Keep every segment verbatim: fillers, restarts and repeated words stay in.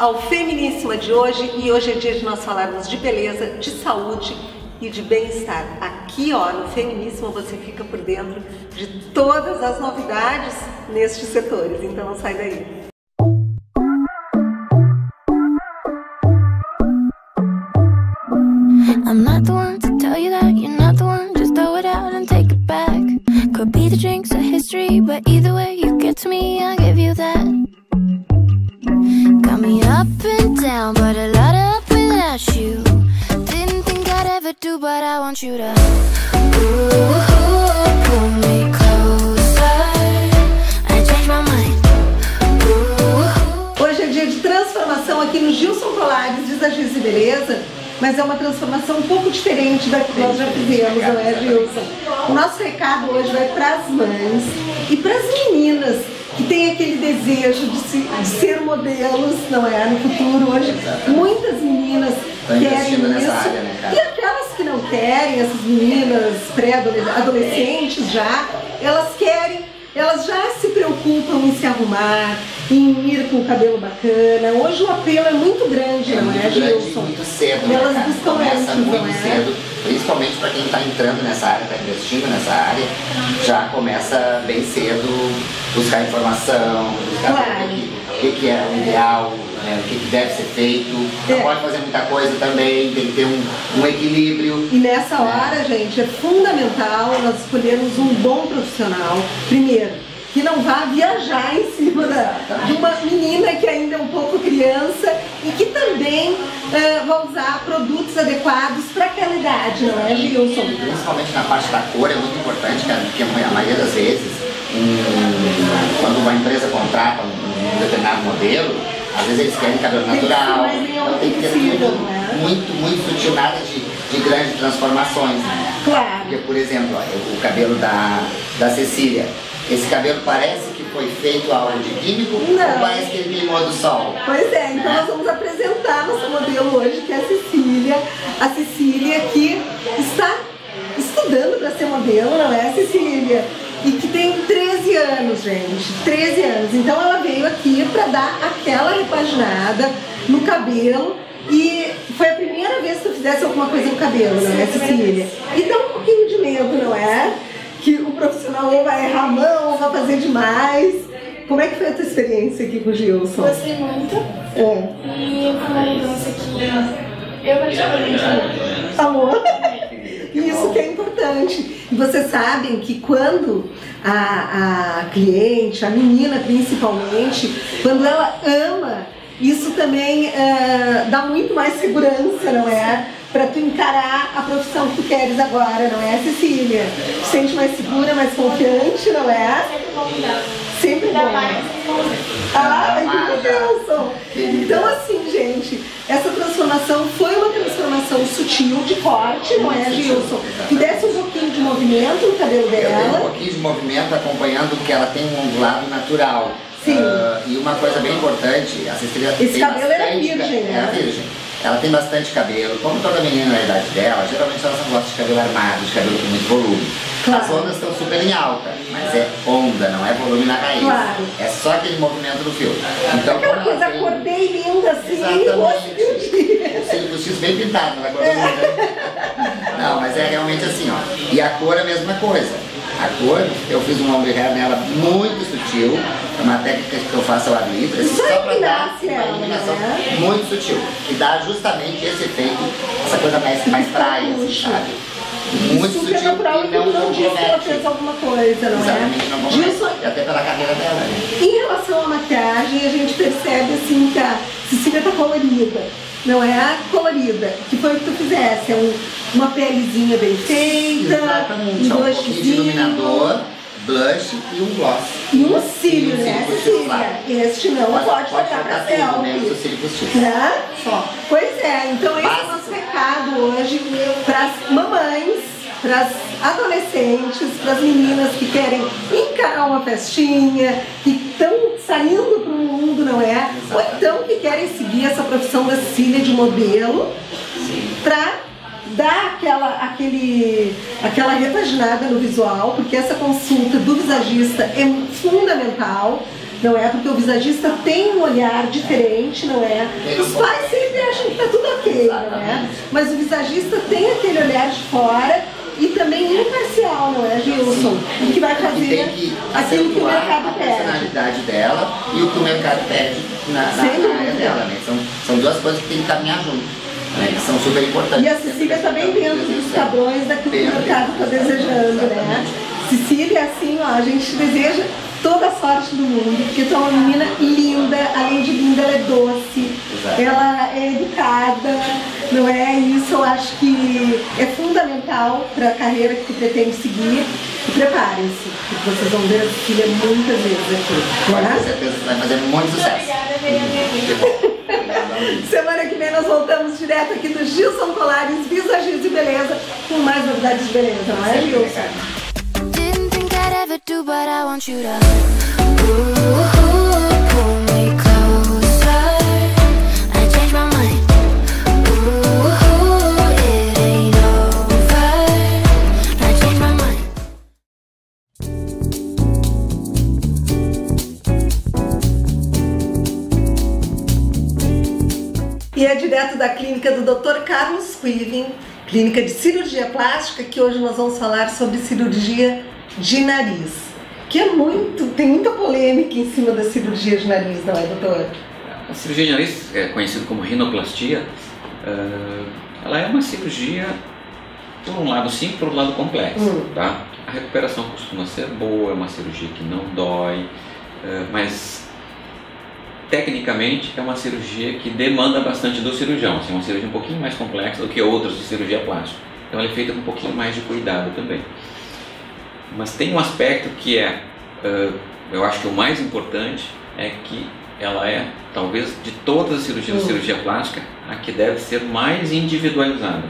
ao Feminíssima de hoje, e hoje é dia de nós falarmos de beleza, de saúde e de bem-estar. Aqui, ó, no Feminíssima você fica por dentro de todas as novidades nestes setores, então não sai daí. I'm not the one to tell you that you're not the one, just throw it out and take it back. Could be the drinks or history, but either way you get to me, I'll give you that. Got me up and down, but a lot up without you. Didn't think I'd ever do, but I want you to ooh, pull me closer. I changed my mind. Ooh. Hoje é dia de transformação aqui no Gilson Colares, Visagismo e Beleza. Mas é uma transformação um pouco diferente da que nós já fizemos, não é, Gilson? O nosso recado hoje vai para as mães e para as meninas que têm aquele desejo de, se, de ser modelos, não é? No futuro, hoje, muitas meninas querem isso. Área, né, e aquelas que não querem, essas meninas pré-adolescentes já, elas querem, elas já se preocupam em se arrumar, em ir com o cabelo bacana. Hoje o apelo é muito grande, é não muito é, grande, Gilson? Muito cedo, elas né, buscam começa antes, muito não é? cedo, principalmente para quem está entrando nessa área, está investindo nessa área, já começa bem cedo buscar informação, buscar claro. o que, que, que é o ideal, né, o que, que deve ser feito. Não é. pode fazer muita coisa também, tem que ter um, um equilíbrio. E nessa hora, é. gente, é fundamental nós escolhermos um bom profissional. Primeiro, que não vá viajar em cima da, de uma menina que ainda é um pouco criança e que também uh, vai usar produtos adequados para aquela idade, não é, Gilson? Principalmente na parte da cor é muito importante, porque a maioria das vezes, um, quando uma empresa contrata um, um determinado modelo, às vezes eles querem cabelo natural, então tem que ter muito, né? muito, muito sutil, nada de, de grandes transformações. Né? Claro. Porque, por exemplo, ó, o cabelo da, da Cecília, esse cabelo parece que foi feito a algo de químico, não. Ou parece que ele queimou do sol? Pois é, então nós vamos apresentar nosso modelo hoje, que é a Cecília. A Cecília que está estudando para ser modelo, não é, Cecília? E que tem treze anos, gente, treze anos. Então ela veio aqui para dar aquela repaginada no cabelo. E foi a primeira vez que tu fizesse alguma coisa no cabelo, não é, Cecília? E dá um pouquinho de medo, não é? Que o profissional ou vai errar a mão ou vai fazer demais. Como é que foi a tua experiência aqui com o Gilson? Gostei muito. É. E foi uma mudança que eu praticamente amor. Isso que é importante. E vocês sabem que quando a, a cliente, a menina principalmente, quando ela ama, isso também uh, dá muito mais segurança, não é? Para tu encarar a profissão que tu queres agora, não é, Cecília? Tu sente mais segura, mais confiante, não é? Sempre bom. Ah, que bênção! Então assim, gente, essa transformação foi uma transformação sutil de corte, não é, Gilson? Tu desse um pouquinho de movimento no cabelo dela. Eu dei um pouquinho de movimento acompanhando porque ela tem um ondulado natural. Sim. Uh, e uma coisa bem importante, a Cecília Esse tem cabelo era virgem, né? Era virgem. Ela tem bastante cabelo. Como toda menina na idade dela, geralmente elas não gostam de cabelo armado, de cabelo com muito volume. Claro. As ondas estão super em alta, mas é onda, não é volume na raiz. Claro. É só aquele movimento do fio. Então, aquela coisa, tem... acordei linda assim, exatamente. O cílio X bem pintado, ela acordou linda. Não, mas é realmente assim, ó. E a cor é a mesma coisa. A cor, eu fiz um ombre hair nela muito sutil, é uma técnica que eu faço ao ar livre, assim, só para dar uma iluminação né? muito sutil, que dá justamente esse efeito, essa coisa mais, mais praia, assim, sabe? Muito super sutil natural, e não compromete. Ela fez alguma coisa, não Exatamente, é? não compromete. Gilson, e até pela carreira dela, né? Em relação à maquiagem, a gente percebe assim que a Cecília tá colorida. Não é a colorida, que foi o que tu fizesse, é um, uma pelezinha bem feita, exatamente, um blushzinho, de iluminador, blush e um gloss. E um cílio, né, Cecília? Este não pode, pode faltar pra selfie. Né? Só. Pois é, então esse é o nosso recado hoje para as mamães, para as adolescentes, para as meninas que querem encarar uma festinha, que estão saindo para o mundo, não é? Exatamente. Ou então que querem seguir essa profissão da Cecília de modelo para dar aquela, aquele, aquela repaginada no visual, porque essa consulta do visagista é fundamental. não é? Porque o visagista tem um olhar diferente, não é? Os pais sempre acham que está tudo ok, não é? Mas o visagista tem aquele olhar de fora e também imparcial, não é, Gilson? E que vai fazer que tem que aquilo que o mercado a pede. personalidade dela e o que o mercado pede na, na, na área dela, né? São, são duas coisas que tem que caminhar junto, né? Que são super importantes. E a Cecília também dentro dos padrões daquilo que o mercado está desejando, né? Cecília, assim, ó, a gente deseja toda a sorte do mundo, porque tu é uma menina linda, além de linda, ela é doce, Exato. Ela é educada, não é? Isso eu acho que é fundamental para a carreira que tu pretende seguir. E preparem-se, porque vocês vão ver a Cecília muitas vezes aqui. Pode Né? ter certeza que vai fazer muito sucesso. Obrigada, vereador. Semana que vem nós voltamos direto aqui do Gilson Colares, Visagismo e Beleza, com mais novidades de beleza, não é, Gilson? Didn't think I'd ever do, but I want you to ooh, pull me closer. I changed my mind. Ooh, it ain't over. I changed my mind. E é direto da clínica do doutor Carlos Quiven, clínica de cirurgia plástica, que hoje nós vamos falar sobre cirurgia de nariz, que é muito, tem muita polêmica em cima da cirurgia de nariz, não é, doutor? A cirurgia de nariz, é conhecida como rinoplastia, uh, ela é uma cirurgia, por um lado simples, por um lado complexo, Hum. tá? A recuperação costuma ser boa, é uma cirurgia que não dói, uh, mas tecnicamente é uma cirurgia que demanda bastante do cirurgião, assim, é uma cirurgia um pouquinho mais complexa do que outras de cirurgia plástica. Então ela é feita com um pouquinho mais de cuidado também. Mas tem um aspecto que é, uh, eu acho que o mais importante é que ela é, talvez de todas as cirurgias de cirurgia plástica, a que deve ser mais individualizada.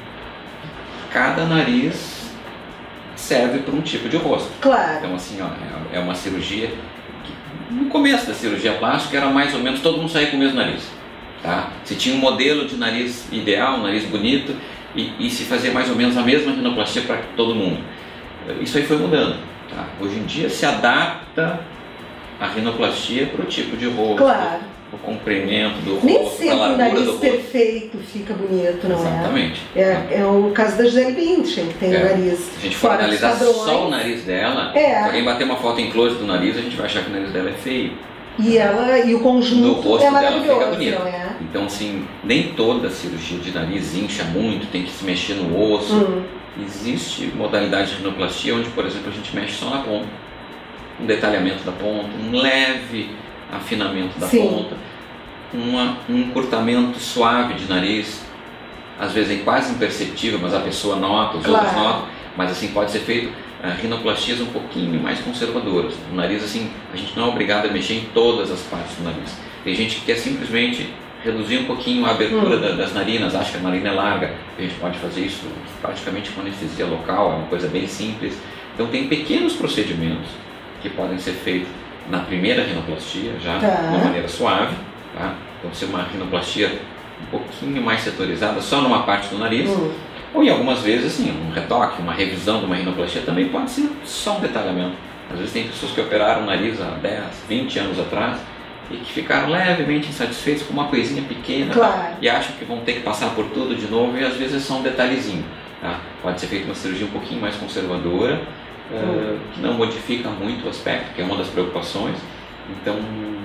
Cada nariz serve para um tipo de rosto. Claro. Então assim, ó, é uma cirurgia que, no começo da cirurgia plástica era mais ou menos todo mundo saía com o mesmo nariz, tá? Se tinha um modelo de nariz ideal, um nariz bonito, e, e se fazia mais ou menos a mesma rinoplastia para todo mundo. Isso aí foi mudando, tá? Hoje em dia se adapta a rinoplastia para o tipo de rosto, Claro. o comprimento do Nem rosto, a sempre o largura nariz do rosto. perfeito fica bonito, não Exatamente. é? É, é o caso da Gisele Bündchen, que tem É. o nariz Se a gente for fora dos analisar padrões. só o nariz dela, É. se alguém bater uma foto em close do nariz, a gente vai achar que o nariz dela é feio. E, ela, e o conjunto No rosto é dela maravilhoso, fica bonito. não é? Então, assim, nem toda cirurgia de nariz incha muito, tem que se mexer no osso. Hum. Existe modalidade de rinoplastia onde, por exemplo, a gente mexe só na ponta. Um detalhamento da ponta, um leve afinamento da Sim. ponta, uma, um encurtamento suave de nariz, às vezes é quase imperceptível, mas a pessoa nota, os Claro. outros notam, mas assim pode ser feito uh, rinoplastias um pouquinho mais conservadoras. O nariz, assim, a gente não é obrigado a mexer em todas as partes do nariz. Tem gente que quer simplesmente reduzir um pouquinho a abertura Hum. da, das narinas, acha que a narina é larga, a gente pode fazer isso praticamente com anestesia local, é uma coisa bem simples. Então tem pequenos procedimentos que podem ser feitos na primeira rinoplastia, já Tá. de uma maneira suave, tá? Então ser uma rinoplastia um pouquinho mais setorizada, só numa parte do nariz, Hum. ou em algumas vezes assim, um retoque, uma revisão de uma rinoplastia também pode ser só um detalhamento. Às vezes tem pessoas que operaram o nariz há dez, vinte anos atrás e que ficaram levemente insatisfeitos com uma coisinha pequena, Claro. tá? E acham que vão ter que passar por tudo de novo, e às vezes é só um detalhezinho, tá? Pode ser feita uma cirurgia um pouquinho mais conservadora, uh, que não modifica muito o aspecto, que é uma das preocupações. Então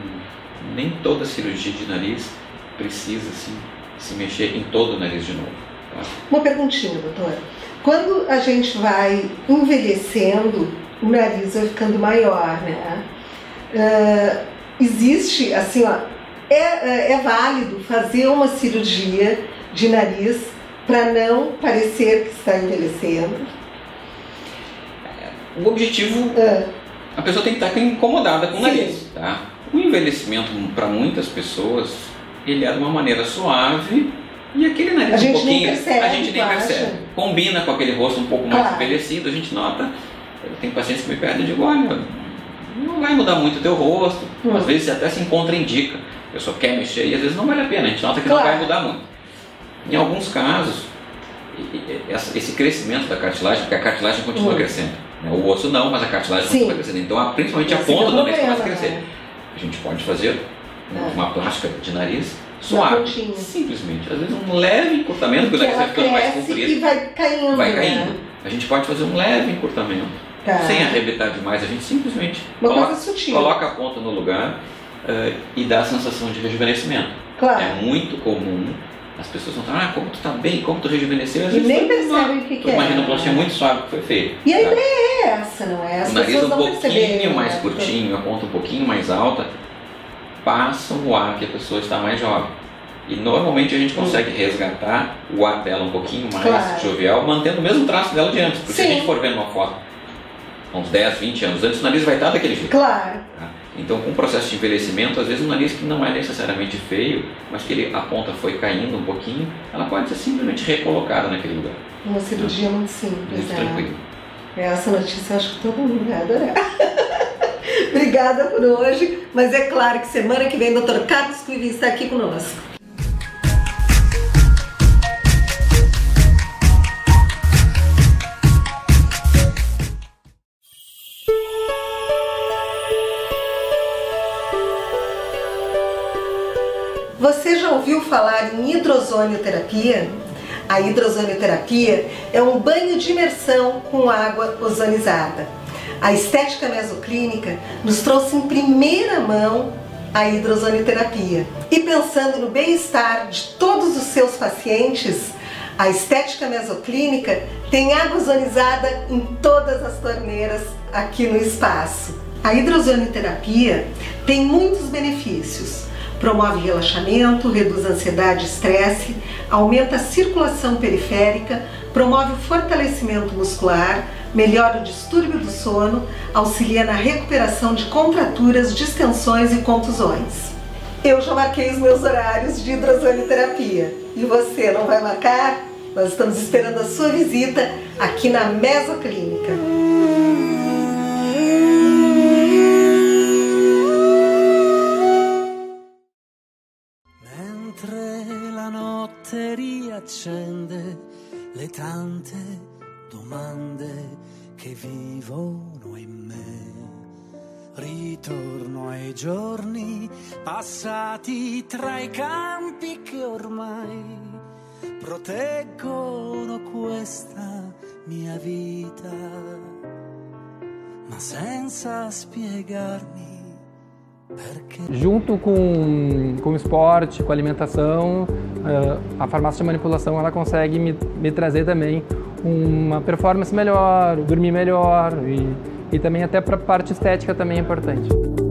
nem toda cirurgia de nariz precisa assim, se mexer em todo o nariz de novo, tá? Uma perguntinha, doutora. Quando a gente vai envelhecendo, o nariz vai ficando maior, né? Uh, existe, assim, ó, é, é válido fazer uma cirurgia de nariz para não parecer que está envelhecendo? O objetivo, Ah, a pessoa tem que estar incomodada com o Sim. nariz, tá? O envelhecimento, para muitas pessoas, ele é de uma maneira suave, e aquele nariz A um gente nem pouquinho, percebe, a gente nem tu percebe. acha? Combina com aquele rosto um pouco mais Claro. envelhecido, a gente nota. Eu tenho pacientes que me pedem, eu digo, olha, não vai mudar muito o teu rosto. Hum. Às vezes até se contraindica, a pessoa quer mexer e às vezes não vale a pena, a gente nota que Claro. não vai mudar muito. Em alguns casos, e- e- essa- esse crescimento da cartilagem, porque a cartilagem continua Hum. crescendo, né? O osso não, mas a cartilagem Sim. continua crescendo. Então, a- principalmente a Esse é o ponta do nariz problema, começa a crescer. né? A gente pode fazer Ah. uma plástica de nariz suave, pontinha. simplesmente. Às vezes um leve encurtamento, porque o Que nariz vai ela ficando mais cresce comprido. e vai caindo. Vai né? caindo. A gente pode fazer um leve encurtamento, Tá. sem arrebentar demais. A gente simplesmente Uma coloca, coisa sutil. coloca a ponta no lugar uh, e dá a sensação de rejuvenescimento. Claro. É muito comum as pessoas vão falar, ah, como tu tá bem, como tu rejuvenesceu. Às E vezes nem foi uma- percebem o que, que Uma é. rinoplastia muito suave que foi feita. E a tá? ideia é essa, não é? As O nariz pessoas um não pouquinho perceberem, mais né? curtinho, a ponta um pouquinho mais alta, passa o ar que a pessoa está mais jovem. E normalmente a gente consegue resgatar o ar dela um pouquinho mais Claro. jovial, mantendo o mesmo traço dela de antes. Porque se a Sim. gente for ver numa foto, uns dez, vinte anos antes, o nariz vai estar daquele jeito. Claro. Tá? Então, com o processo de envelhecimento, às vezes um nariz que não é necessariamente feio, mas que ele, a ponta foi caindo um pouquinho, ela pode ser simplesmente recolocada naquele lugar. Uma cirurgia muito simples, Muito né? tranquilo. Essa notícia eu acho que todo mundo vai adorar. Obrigada por hoje, mas é claro que semana que vem o doutor Carlos Cuivi está aqui conosco. Você já ouviu falar em hidrozonioterapia? A hidrozonioterapia é um banho de imersão com água ozonizada. A estética mesoclínica nos trouxe em primeira mão a hidrozonioterapia. E pensando no bem-estar de todos os seus pacientes, a estética mesoclínica tem água ozonizada em todas as torneiras aqui no espaço. A hidrozonioterapia tem muitos benefícios. Promove relaxamento, reduz ansiedade e estresse, aumenta a circulação periférica, promove o fortalecimento muscular, melhora o distúrbio do sono, auxilia na recuperação de contraturas, distensões e contusões. Eu já marquei os meus horários de hidrozonioterapia. E você não vai marcar? Nós estamos esperando a sua visita aqui na Mesoclínica. Accende le tante domande che vivono in me. Ritorno ai giorni passati tra i campi che ormai proteggono questa mia vita, ma senza spiegarmi. Junto com, com o esporte, com a alimentação, a farmácia de manipulação ela consegue me, me trazer também uma performance melhor, dormir melhor e, e também até para a parte estética também é importante.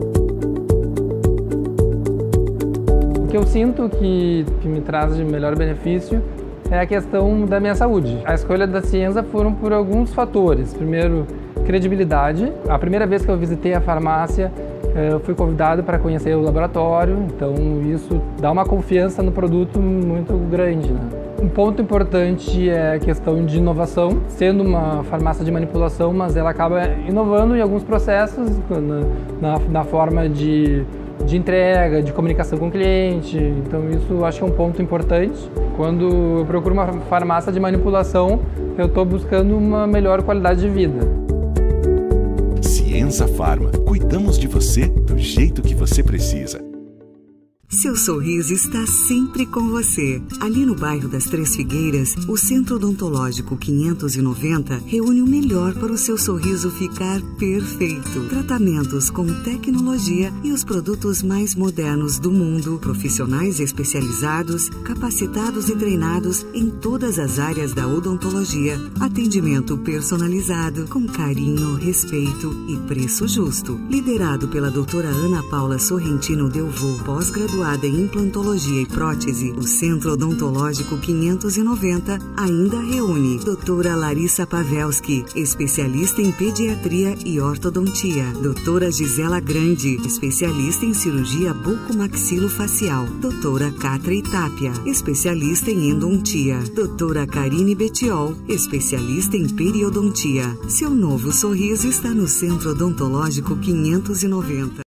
O que eu sinto que, que me traz de melhor benefício é a questão da minha saúde. A escolha da Cienza foram por alguns fatores. Primeiro, credibilidade. A primeira vez que eu visitei a farmácia, eu fui convidado para conhecer o laboratório, então isso dá uma confiança no produto muito grande, né? Um ponto importante é a questão de inovação, sendo uma farmácia de manipulação, mas ela acaba inovando em alguns processos, na, na, na forma de, de entrega, de comunicação com o cliente, então isso eu acho que é um ponto importante. Quando eu procuro uma farmácia de manipulação, eu estou buscando uma melhor qualidade de vida. Cienza Pharma. Cuidamos de você do jeito que você precisa. Seu sorriso está sempre com você. Ali no bairro das Três Figueiras, o Centro Odontológico quinhentos e noventa reúne o melhor para o seu sorriso ficar perfeito. Tratamentos com tecnologia e os produtos mais modernos do mundo. Profissionais especializados, capacitados e treinados em todas as áreas da odontologia. Atendimento personalizado, com carinho, respeito e preço justo. Liderado pela doutora Ana Paula Sorrentino Delvaux, pós-graduada em implantologia e prótese, o Centro Odontológico quinhentos e noventa ainda reúne doutora Larissa Pavelski, especialista em pediatria e ortodontia, doutora Gisela Grande, especialista em cirurgia bucomaxilofacial, doutora Cátia Tapia, especialista em endodontia, doutora Karine Betiol, especialista em periodontia. Seu novo sorriso está no Centro Odontológico quinhentos e noventa.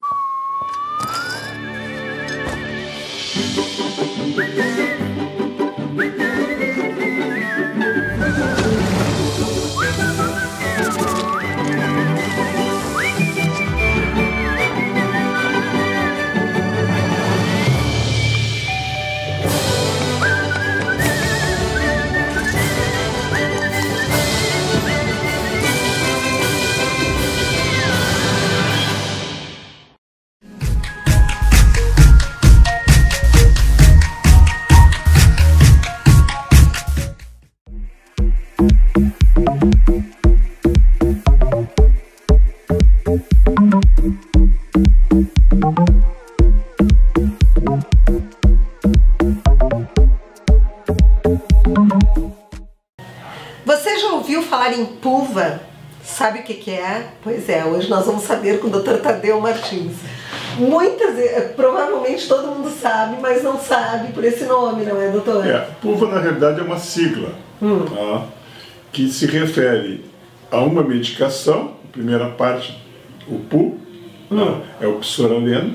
Você já ouviu falar em PUVA? Sabe o que que é? Pois é, hoje nós vamos saber com o doutor Tadeu Martins. Muitas, provavelmente todo mundo sabe, mas não sabe por esse nome, não é, doutor? É, PUVA na realidade é uma sigla, hum. tá? Que se refere a uma medicação, a primeira parte, o Pu, hum. tá? É o psoraleno,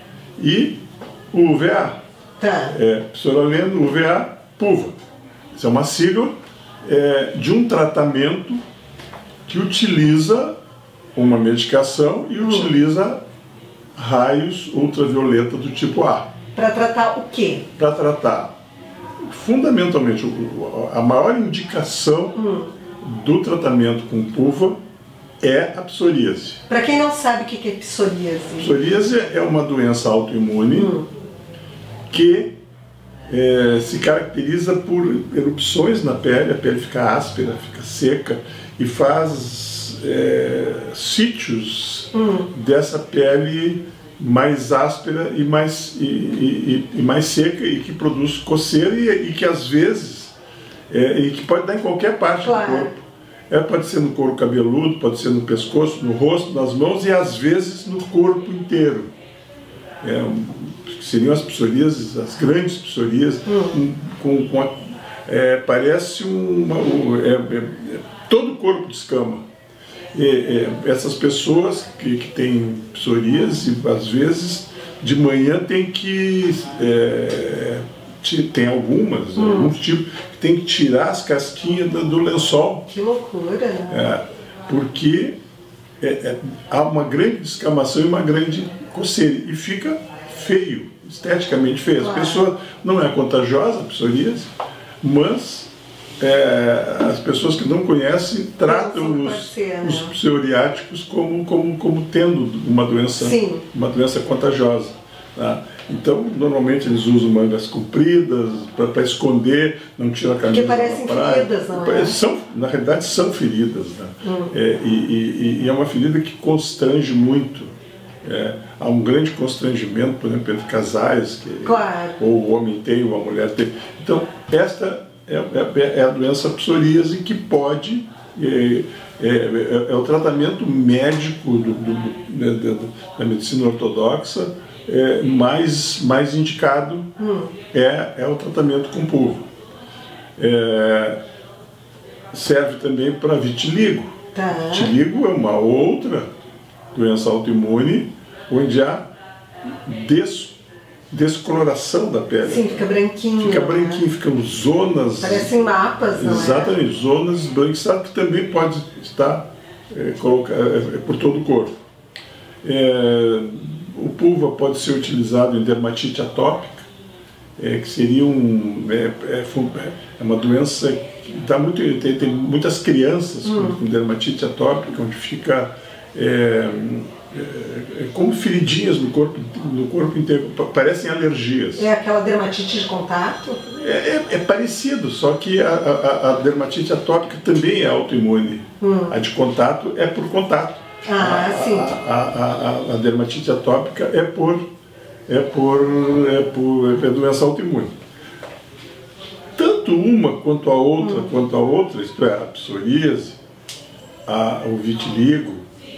e o U V A. Tá. É psoraleno, U V A, PUVA. Isso é uma sigla é, de um tratamento que utiliza uma medicação e hum. utiliza raios ultravioleta do tipo A. Para tratar o quê? Para tratar, fundamentalmente, a maior indicação hum. do tratamento com PUVA é a psoríase. Para quem não sabe o que é psoríase? Psoríase é uma doença autoimune hum. que é, se caracteriza por erupções na pele, a pele fica áspera, fica seca e faz é, sítios hum. dessa pele mais áspera e mais, e, e, e mais seca e que produz coceira e, e que às vezes é, e que pode dar em qualquer parte claro. do corpo. É, pode ser no couro cabeludo, pode ser no pescoço, no rosto, nas mãos e às vezes no corpo inteiro. É, seriam as psoríases, as grandes psoríases, hum. com, com a, é, parece uma, é, é, todo o corpo descama. E, é, essas pessoas que, que têm psoríase, às vezes de manhã tem que é, tem algumas, hum. alguns tipos que tem que tirar as casquinhas do, do lençol. Que loucura! É, porque é, é, há uma grande descamação e uma grande coceira e fica feio, esteticamente feio. Claro. As pessoas, não é contagiosa a psoríase, mas é, as pessoas que não conhecem tratam os, ser, os psoriáticos como, como, como tendo uma doença, Sim. uma doença contagiosa. Tá? Então, normalmente eles usam mangas compridas para esconder, não tiram a camisa. Porque parecem feridas, não é? São, na realidade são feridas. Né? Hum. É, e, e, e é uma ferida que constrange muito. É, há um grande constrangimento, por exemplo, entre casais, que claro. ou o homem tem ou a mulher tem. Então, esta é, é, é a doença psoríase que pode, é, é, é, é o tratamento médico do, do, do, do, da medicina ortodoxa é, mais, mais indicado hum. é, é o tratamento com PUVA. É, serve também para vitiligo. Tá. Vitiligo é uma outra doença autoimune onde há des, descoloração da pele. Sim, fica branquinho. Fica branquinho, né? Ficam zonas... Parecem mapas, não Exatamente, é? zonas esbranquiçadas que também pode estar é, colocar, é, por todo o corpo. É, o PUVA pode ser utilizado em dermatite atópica, é, que seria um... É, é, é uma doença que dá muito, tem, tem muitas crianças hum. com, com dermatite atópica, onde fica... É, é, é como feridinhas no corpo, no corpo inteiro, parecem alergias. É aquela dermatite de contato? É, é, é parecido, só que a, a, a dermatite atópica também é autoimune. Hum. A de contato é por contato. Ah, a, sim. A, a, a, a dermatite atópica é por, é por, é por é doença autoimune. Tanto uma quanto a outra, hum. quanto a outra, isto é, a psoríase, a, o vitiligo,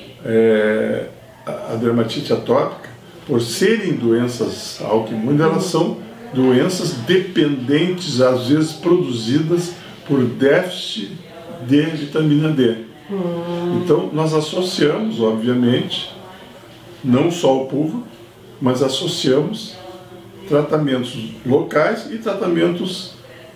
É, a dermatite atópica, por serem doenças autoimunes, elas são doenças dependentes, às vezes produzidas por déficit de vitamina D. Hum. Então nós associamos, obviamente, não só o PUVA, mas associamos tratamentos locais e tratamentos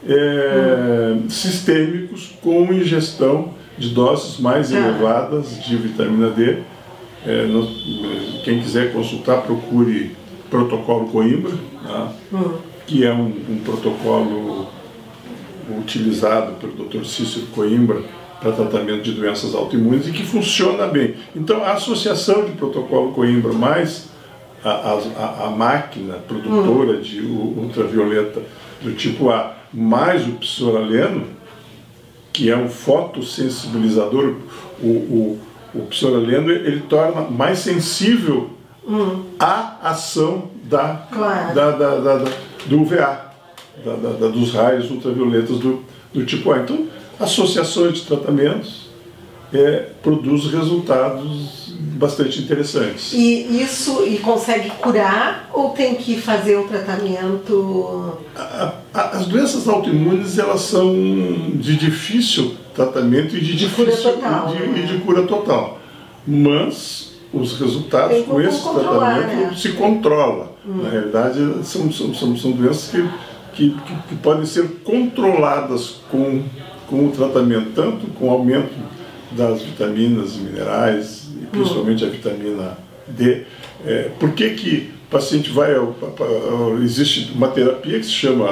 é, hum. sistêmicos com ingestão de doses mais ah. elevadas de vitamina D. É, nós, quem quiser consultar, procure protocolo Coimbra, tá? hum. que é um, um protocolo utilizado pelo doutor Cícero Coimbra para tratamento de doenças autoimunes e que funciona bem. Então, a associação de protocolo Coimbra mais a, a, a máquina produtora hum. de ultravioleta do tipo A mais o psoraleno que é um fotossensibilizador, o, o, o psoraleno, ele torna mais sensível hum. à ação da, claro. da, da, da, da, do U V A, da, da, da, dos raios ultravioletas do, do tipo A. Então, associações de tratamentos é, produz resultados bastante interessantes. E isso e consegue curar ou tem que fazer o tratamento? A, a, as doenças autoimunes, elas são de difícil tratamento e de, de difícil cura total, e de, né? e de cura total. Mas os resultados com esse tratamento né? se controla. Hum. Na realidade, são, são, são, são doenças que, que, que, que podem ser controladas com, com o tratamento, tanto com o aumento das vitaminas e minerais, e principalmente hum. a vitamina D. É, por que que o paciente vai... Ao, ao, existe uma terapia que se chama...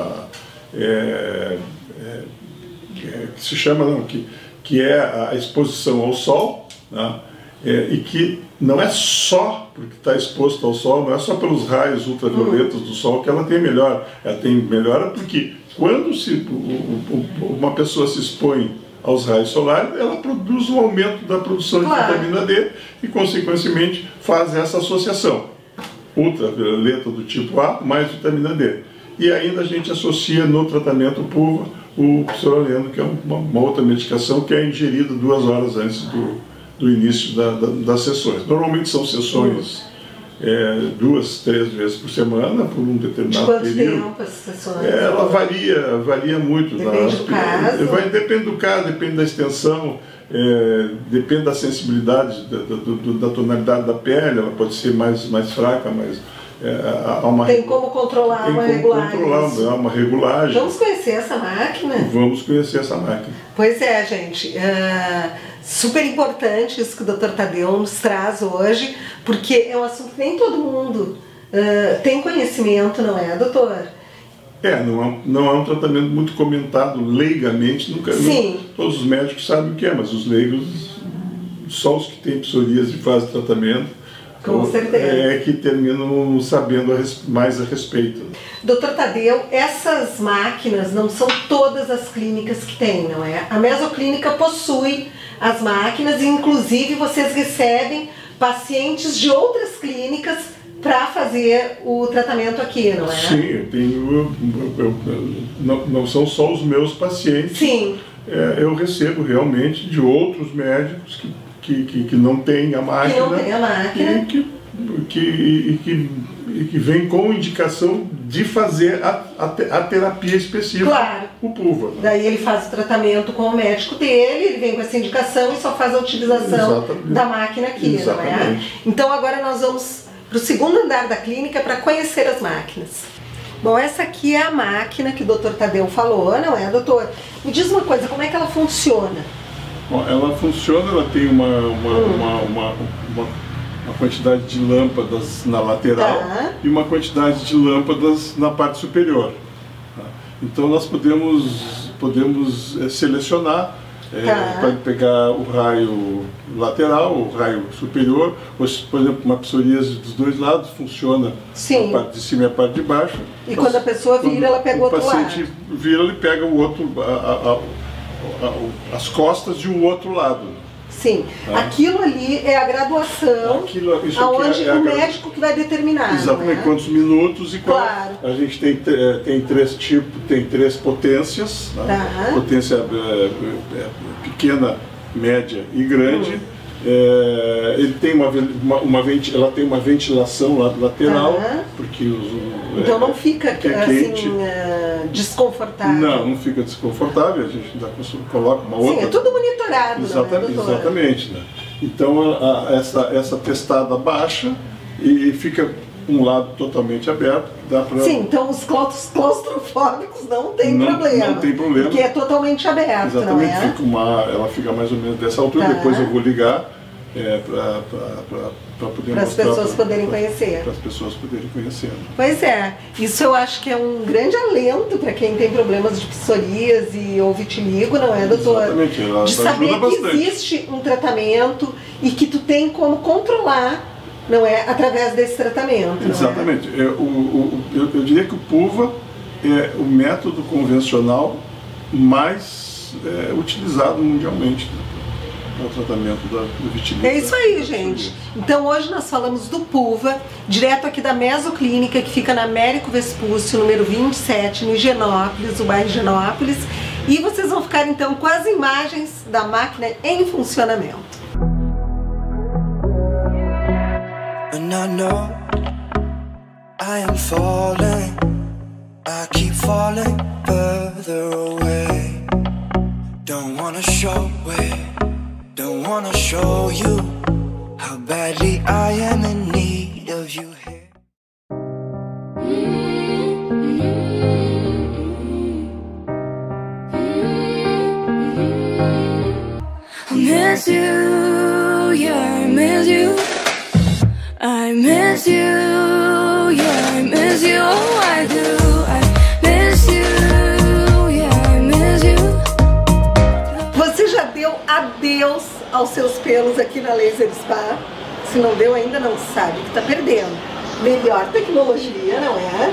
É, é, que se chama, não, que, que é a exposição ao sol, né? É, e que não é só porque está exposto ao sol, não é só pelos raios ultravioletas do sol que ela tem melhora. Ela tem melhora porque quando se, uma pessoa se expõe aos raios solares, ela produz um aumento da produção claro. de vitamina D e, consequentemente, faz essa associação. Ultravioleta do tipo A mais vitamina D. E ainda a gente associa no tratamento pulva o psoraleno, que é uma, uma outra medicação que é ingerida duas horas antes do, do início da, da, das sessões. Normalmente são sessões é, duas, três vezes por semana, por um determinado de quanto período. tempo as sessões? É, ela varia, varia muito. Depende do caso? Vai, depende do caso, depende da extensão, é, depende da sensibilidade, da, da, da tonalidade da pele, ela pode ser mais, mais fraca, mais... É, há uma, tem como controlar tem uma como regulagem. Controlar uma regulagem. Vamos conhecer essa máquina? Vamos conhecer essa máquina. Pois é, gente. Uh, super importante isso que o doutor Tadeu nos traz hoje, porque é um assunto que nem todo mundo uh, tem conhecimento, não é, doutor? É, não é, não é um tratamento muito comentado leigamente. Nunca, Sim. Não, todos os médicos sabem o que é, mas os leigos, só os que têm psoríase e fazem tratamento, com certeza. É que terminam sabendo mais a respeito. doutor Tadeu, essas máquinas não são todas as clínicas que tem, não é? A Mesoclínica possui as máquinas e, inclusive, vocês recebem pacientes de outras clínicas para fazer o tratamento aqui, não é? Sim, eu tenho, eu, eu, eu, não, não são só os meus pacientes. Sim. É, eu recebo realmente de outros médicos que Que, que, que não tem a máquina, que não tem a máquina. E, que, que, e, que, e que vem com indicação de fazer a, a, a terapia específica, claro. o pulva. Daí ele faz o tratamento com o médico dele, ele vem com essa indicação e só faz a utilização Exatamente. da máquina aqui, Exatamente. não é? Então agora nós vamos para o segundo andar da clínica para conhecer as máquinas. Bom, essa aqui é a máquina que o doutor Tadeu falou, não é, doutor? Me diz uma coisa, como é que ela funciona? Bom, ela funciona, ela tem uma, uma, hum. uma, uma, uma, uma quantidade de lâmpadas na lateral tá. e uma quantidade de lâmpadas na parte superior. Tá? Então nós podemos, podemos é, selecionar é, tá. para pegar o raio lateral, o raio superior, ou, por exemplo, uma psoríase dos dois lados funciona Sim. a parte de cima e a parte de baixo. E quando a pessoa vira, ela pega o outro lado. O paciente vira, ele pega o outro... A, a, as costas de um outro lado. Sim, tá? Aquilo ali é a graduação, Aquilo, isso aonde é, é o médico que vai determinar. Exatamente, né? quantos minutos e qual. Claro. A gente tem, tem três tipos, tem três potências, né? Tá. Potência é, é, pequena, média e grande. Hum. É, ele tem uma, uma, uma ela tem uma ventilação lateral, tá. porque os, então é, não fica é assim, uh, desconfortável. Não, não fica desconfortável, a gente ainda coloca uma outra. Sim, é tudo monitorado, Exatamente, não é, exatamente, né? Então a, a, essa, essa testada baixa e fica um lado totalmente aberto. Dá pra... Sim, então os claustrofóbicos não tem não, problema. Não tem problema. Porque é totalmente aberto, Exatamente, não é? Fica uma, ela fica mais ou menos dessa altura, tá. depois eu vou ligar é, para poder Para as pessoas pra, poderem pra, conhecer. Para as pessoas poderem conhecer. Pois é, isso eu acho que é um grande alento para quem tem problemas de psoríase ou vitiligo, não é, doutor? Exatamente, ela de saber que bastante. existe um tratamento e que tu tem como controlar, não é, através desse tratamento. Exatamente. Não é? É, o, o, eu, eu diria que o pulva é o método convencional mais mais é, utilizado mundialmente para o tratamento da, do vitiligo. É isso aí, gente. Então hoje nós falamos do Pulva, direto aqui da Mesoclínica, que fica na Américo Vespúcio, número vinte e sete, no Higienópolis, o bairro Higienópolis. E vocês vão ficar então com as imagens da máquina em funcionamento. And I know I am falling, I keep falling further away. Don't wanna show it, don't wanna show you how badly I am in need of you here. I miss you, yeah, I miss you. I miss you, yeah, I miss you, oh, I do. I miss you, yeah, I miss you. Você já deu adeus aos seus pelos aqui na Laser Spa? Se não deu ainda, não sabe que tá perdendo. Melhor tecnologia, não é?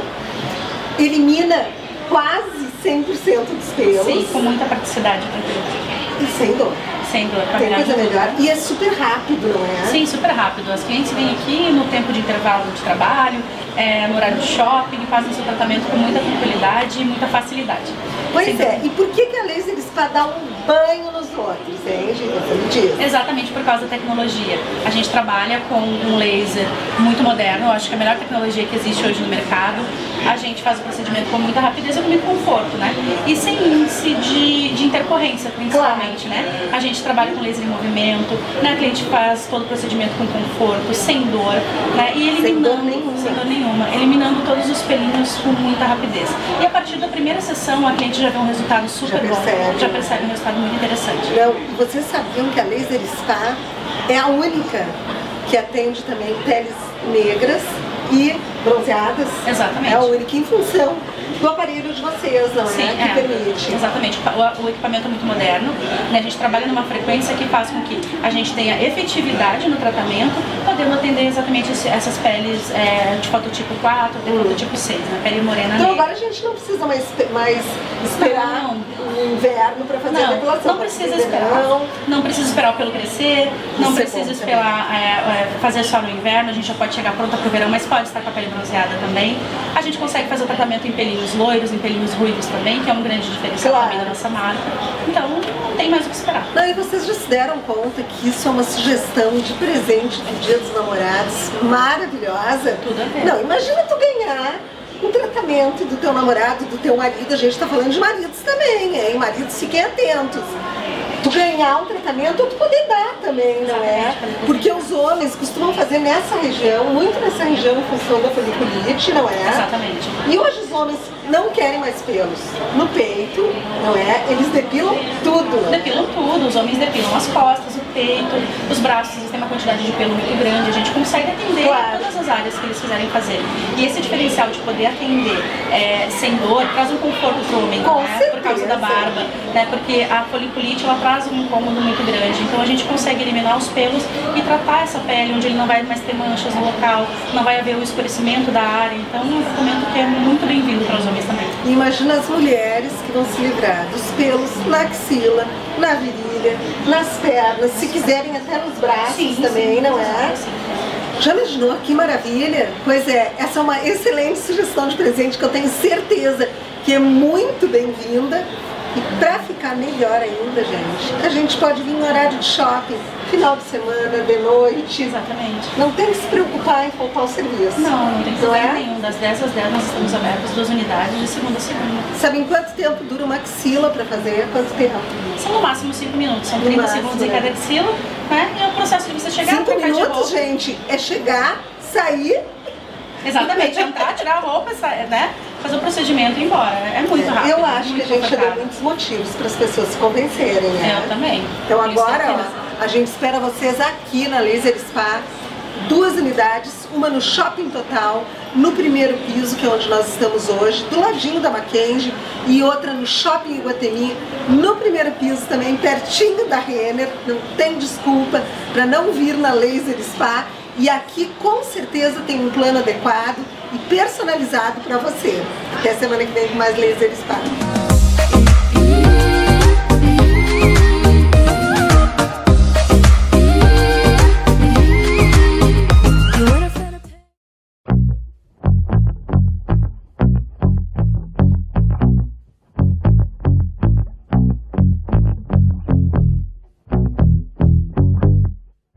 Elimina quase cem por cento dos pelos. Sim, com muita praticidade para tudo. E sem dor. Sem dor, pra Tem virar coisa tudo. melhor. E é super rápido, não é? Sim, super rápido. As clientes vêm aqui no tempo de intervalo de trabalho, é, no horário de shopping, e fazem seu tratamento com muita tranquilidade e muita facilidade. Pois Sim. é, e por que, que a Laser Spa dá um banho nos outros, hein, gente? Você me diz. Exatamente por causa da tecnologia. A gente trabalha com um laser muito moderno, eu acho que é a melhor tecnologia que existe hoje no mercado. A gente faz o procedimento com muita rapidez e com muito conforto, né? E sem índice de, de intercorrência, principalmente, claro, né? A gente trabalha com laser em movimento, né? A cliente faz todo o procedimento com conforto, sem dor, né? E eliminando, sem dor nenhuma, sem dor nenhuma eliminando todos os pelinhos com muita rapidez. E a partir da primeira sessão, a cliente já vê um resultado super já bom, percebe. já percebe um resultado muito interessante. Não, vocês sabiam que a Laser Spa é a única que atende também peles negras e bronzeadas? Exatamente. É a única em função do aparelho de vocês, não Sim, é? Que é, permite. Exatamente. O, o equipamento é muito moderno, né? A gente trabalha numa frequência que faz com que a gente tenha efetividade no tratamento, podendo atender exatamente esse, essas peles é, de fototipo quatro, de hum. fototipo seis, né? Pele morena Então negra. agora a gente não precisa mais, mais esperar não, o inverno para fazer não, a depilação. Não precisa esperar. Não. não precisa esperar o pelo crescer, não Isso precisa é esperar é, é, fazer só no inverno, a gente já pode chegar pronta para o verão, mas pode estar com a pele bronzeada também. A gente consegue fazer o tratamento em pelinhos loiros, em pelinhos ruivos também, que é um grande diferencial claro. também da nossa marca. Então não tem mais o que esperar. Não, e vocês já se deram conta que isso é uma sugestão de presente do Dia dos Namorados maravilhosa? Tudo a ver. Não, imagina tu ganhar um tratamento do teu namorado, do teu marido. A gente tá falando de maridos também, hein? Maridos, fiquem atentos. Tu ganhar um tratamento ou tu poder dar também, não é? Porque os homens costumam fazer nessa região, muito nessa região em função da foliculite, não é? Exatamente. E hoje os homens não querem mais pelos no peito, não é? Eles depilam tudo. Depilam tudo, os homens depilam as costas, o peito, os braços, eles têm uma quantidade de pelo muito grande, a gente consegue atender claro. todas as áreas que eles quiserem fazer. E esse diferencial de poder atender é, sem dor traz um conforto pro homem, né? Por causa da barba, né? Porque a foliculite ela traz um incômodo muito grande, então a gente consegue eliminar os pelos e tratar essa pele onde ele não vai mais ter manchas no local, não vai haver o escurecimento da área, então é um tratamento que é muito bem-vindo para os homens também. E imagina as mulheres que vão se livrar dos pelos na axila, na virilha, nas pernas, se quiserem até nos braços sim, também, sim, não é? Sim. Já imaginou? Que maravilha! Pois é, essa é uma excelente sugestão de presente que eu tenho certeza que é muito bem-vinda. E pra ficar melhor ainda, gente, a gente pode vir no horário de shopping, final de semana, de noite. Exatamente. Não tem que se preocupar em faltar o serviço. Não, não tem problema nenhum. Das dez às dez nós estamos abertos, duas unidades de segunda a segunda. Sabe em quanto tempo dura uma axila pra fazer? Quanto tempo? São no máximo cinco minutos, são trinta segundos em cada axila, né? E é o processo de você chegar, cinco minutos, gente, é chegar, sair. Exatamente, entrar, tirar a roupa, né? Fazer o procedimento e ir embora. É muito rápido. Eu acho que a gente já deu muitos motivos para as pessoas se convencerem, né? Eu também. Então agora, ó, a gente espera vocês aqui na Laser Spa. Duas unidades, uma no Shopping Total, no primeiro piso, que é onde nós estamos hoje, do ladinho da Mackenzie, e outra no Shopping Iguatemi, no primeiro piso também, pertinho da Renner. Não tem desculpa para não vir na Laser Spa. E aqui com certeza tem um plano adequado e personalizado para você. Até semana que vem com mais Laser Spa.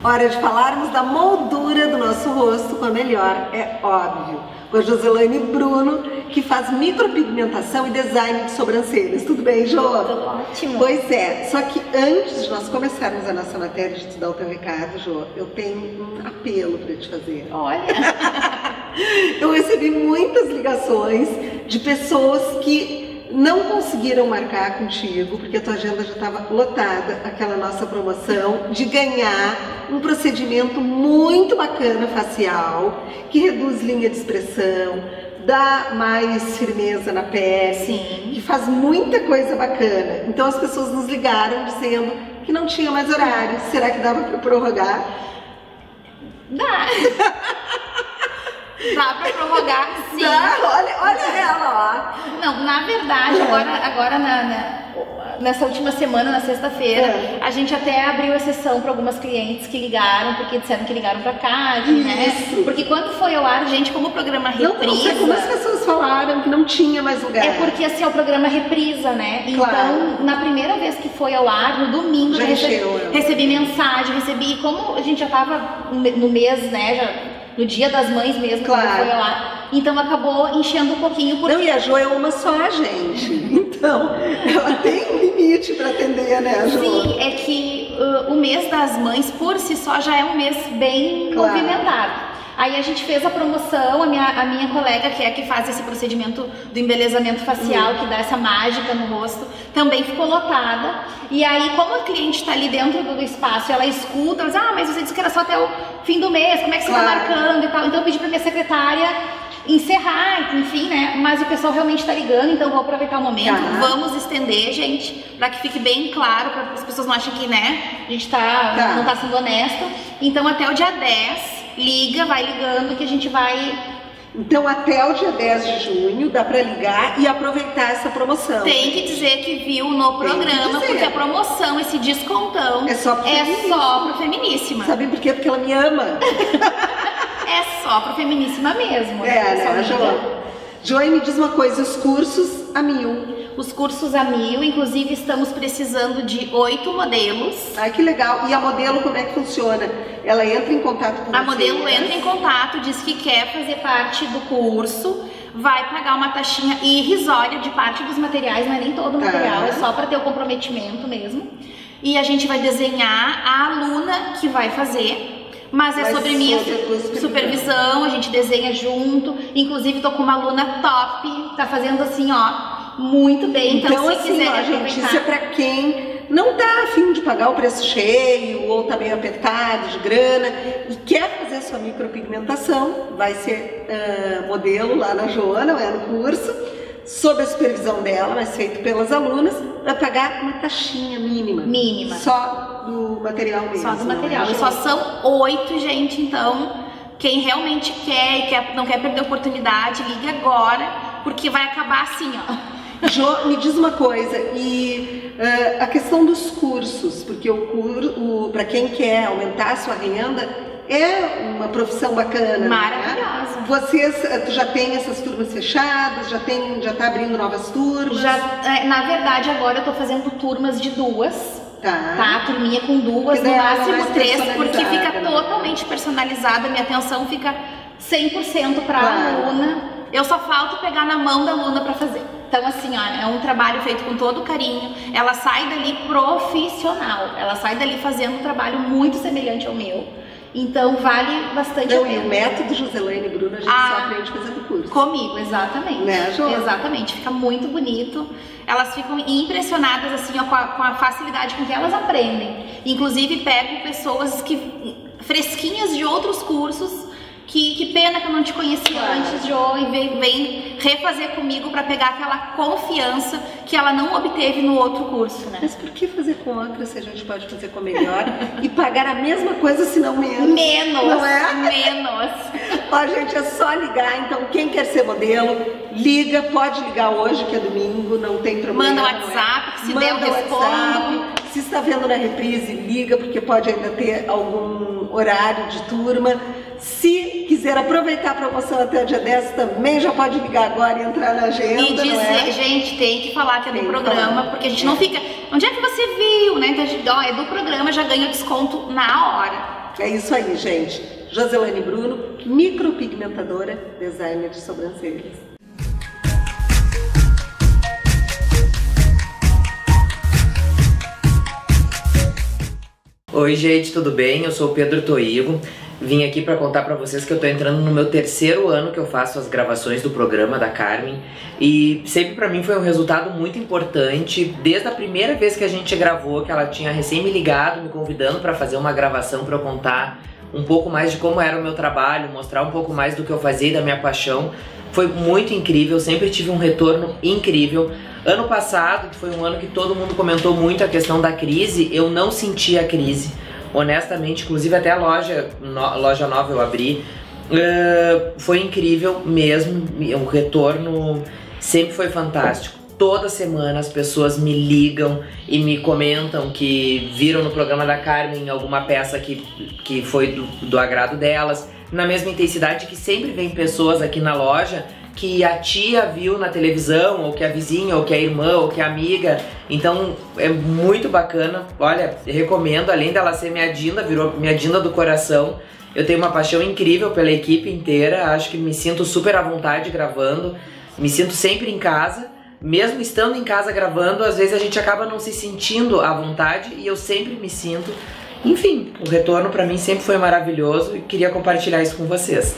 Hora de falarmos da moldura do nosso rosto com a Melhor, é óbvio. Com a Joselaine Bruno, que faz micropigmentação e design de sobrancelhas. Tudo bem, Jo? Tudo ótimo. Pois é, só que antes de nós começarmos a nossa matéria, de te dar o teu recado, Jo, eu tenho um apelo para te fazer. Olha! Eu recebi muitas ligações de pessoas que não conseguiram marcar contigo, porque a tua agenda já estava lotada, aquela nossa promoção de ganhar um procedimento muito bacana facial, que reduz linha de expressão, dá mais firmeza na pele, Sim. que faz muita coisa bacana. Então as pessoas nos ligaram dizendo que não tinha mais horário. Será que dava para prorrogar? Dá! Dá pra prorrogar, sim. Dá, olha, olha ela, ó. Não, na verdade, É. agora, agora na, na- nessa última semana, na sexta-feira, É. a gente até abriu exceção para algumas clientes que ligaram, porque disseram que ligaram pra cá, né? Isso. Porque quando foi ao ar, gente, como o programa Não, não sei como as reprisa... pessoas falaram que não tinha mais lugar. É porque assim, é o programa reprisa, né? Claro. Então, na primeira vez que foi ao ar, no domingo, Já eu recebi, encheu, né? recebi mensagem, recebi, como a gente já tava no mês, né, já, no dia das mães mesmo, Claro. quando foi ao ar, então acabou enchendo um pouquinho, porque... Não, e a Jo é uma só, gente. Então, ela tem um limite para atender, né, Jo? Sim, é que uh, o mês das mães, por si só, já é um mês bem Claro. movimentado. Aí a gente fez a promoção, a minha, a minha colega, que é a que faz esse procedimento do embelezamento facial, que dá essa mágica no rosto, também ficou lotada. E aí, como a cliente está ali dentro do espaço, ela escuta, ela diz, ah, mas você disse que era só até o fim do mês, como é que você está Claro. marcando e tal. Então eu pedi para minha secretária encerrar, enfim, né? Mas o pessoal realmente está ligando, então vou aproveitar o momento. Tá. Vamos estender, gente, para que fique bem claro, para as pessoas não achem que, né, a gente tá, Tá. não tá sendo honesto. Então até o dia dez, liga, vai ligando que a gente vai... Então, até o dia dez de junho, dá para ligar e aproveitar essa promoção. Tem que dizer que viu no Tem que programa, dizer. porque a promoção, esse descontão, É só pro é Feminíssima. só pro Feminíssima. Sabe por quê? Porque ela me ama. É só pro Feminíssima mesmo. É, Só né, liga. Jo? Jo, me diz uma coisa, os cursos a mil. Os cursos a mil, inclusive estamos precisando de oito modelos. Ai, que legal. E a modelo, como é que funciona? Ela entra em contato com A você? modelo entra em contato, diz que quer fazer parte do curso, vai pagar uma taxinha irrisória de parte dos materiais, não é nem todo o Tá. material, é só para ter o comprometimento mesmo. E a gente vai desenhar a aluna que vai fazer. Mas é Vai sobre minha sob a tua supervisão. supervisão. A gente desenha junto. Inclusive, tô com uma aluna top, tá fazendo assim, ó, muito bem. Então, Então, se assim, quiser ó, gente, aproveitar... isso é pra quem não tá afim de pagar o preço cheio ou tá meio apertado de grana e quer fazer sua micropigmentação, vai ser ah, modelo lá na Joana, não é, no curso, sob a supervisão dela, mas feito pelas alunas, vai pagar uma taxinha mínima. Mínima. Só do material mesmo. Só do não é, material. E Jo? só são oito, gente, então quem realmente quer e quer, não quer perder a oportunidade, liga agora, porque vai acabar assim, ó. Jo, me diz uma coisa, e ah, a questão dos cursos, porque o curso, para quem quer aumentar a sua renda, é uma profissão bacana. Maravilhosa. Né? Vocês, ah, tu já tem essas turmas fechadas, já tem, já tá abrindo novas turmas? Já, é, na verdade, agora eu tô fazendo turmas de duas. Tá. Tá, turminha com duas, Que no daí ela é máximo mais três, porque fica personalizada, né? totalmente personalizada, minha atenção fica cem por cento pra Claro. aluna. Eu só falto pegar na mão da aluna pra fazer. Então, assim, ó, é um trabalho feito com todo carinho. Ela sai dali profissional. Ela sai dali fazendo um trabalho muito semelhante ao meu. Então, vale bastante Não, a e pena. o método Joselaine Bruno, a gente Ah, só aprende fazendo curso. Comigo, exatamente. Né, Jo? Exatamente, fica muito bonito. Elas ficam impressionadas assim, ó, com, a, com a facilidade com que elas aprendem. Inclusive, pego pessoas que fresquinhas de outros cursos. Que, que pena que eu não te conhecia Claro. antes, Jo, e vem, vem refazer comigo para pegar aquela confiança que ela não obteve no outro curso, né? Mas por que fazer com outra se a gente pode fazer com a melhor e pagar a mesma coisa, se não menos? Menos, Não é? menos. Ó, gente, é só ligar. Então, quem quer ser modelo, liga. Pode ligar hoje, que é domingo, não tem problema. Manda o não é? WhatsApp, que se Manda der eu o respondo. WhatsApp. Se está vendo na reprise, liga, porque pode ainda ter algum horário de turma. Se quiser aproveitar a promoção até o dia dez, também já pode ligar agora e entrar na agenda, E dizer, não é? gente, tem que falar que é Tem do que programa, falar. porque a gente não fica. Onde é que você viu, né? Então a gente, ó, é do programa, já ganha o desconto na hora. É isso aí, gente. Joselane Bruno, micropigmentadora, designer de sobrancelhas. Oi gente, tudo bem? Eu sou o Pedro Toigo. Vim aqui para contar para vocês que eu tô entrando no meu terceiro ano que eu faço as gravações do programa da Carmen e sempre para mim foi um resultado muito importante. Desde a primeira vez que a gente gravou, que ela tinha recém me ligado, me convidando para fazer uma gravação para eu contar um pouco mais de como era o meu trabalho, mostrar um pouco mais do que eu fazia e da minha paixão. Foi muito incrível, sempre tive um retorno incrível. Ano passado, que foi um ano que todo mundo comentou muito a questão da crise, eu não senti a crise. Honestamente, inclusive até a loja, no, loja nova eu abri, uh, foi incrível mesmo, o retorno sempre foi fantástico. Toda semana as pessoas me ligam e me comentam que viram no programa da Carmen alguma peça que, que foi do, do agrado delas, na mesma intensidade que sempre vem pessoas aqui na loja que a tia viu na televisão, ou que a vizinha, ou que a irmã, ou que a amiga. Então é muito bacana. Olha, recomendo, além dela ser minha Dinda, virou minha Dinda do coração. Eu tenho uma paixão incrível pela equipe inteira, acho que me sinto super à vontade gravando, me sinto sempre em casa. Mesmo estando em casa gravando, às vezes a gente acaba não se sentindo à vontade e eu sempre me sinto. Enfim, o retorno pra mim sempre foi maravilhoso e queria compartilhar isso com vocês.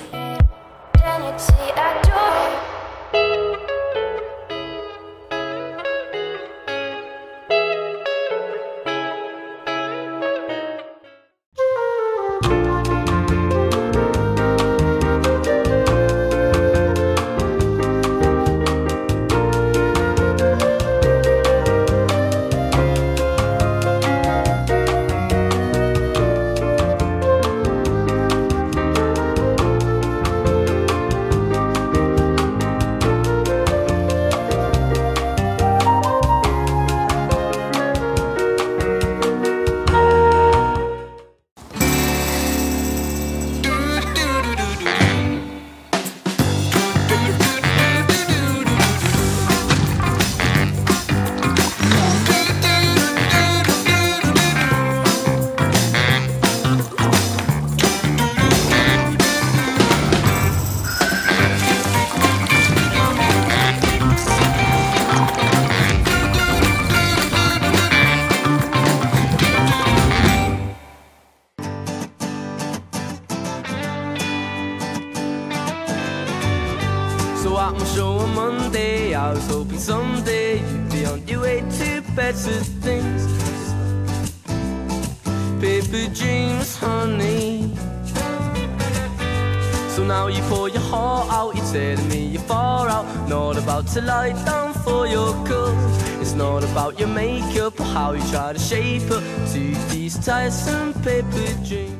So at my show on Monday, I was hoping someday you'd be on your way to better things. Paper dreams, honey. So now you pour your heart out, you're telling me you're far out. Not about to lie down for your cause. It's not about your makeup or how you try to shape up to these tiresome paper dreams.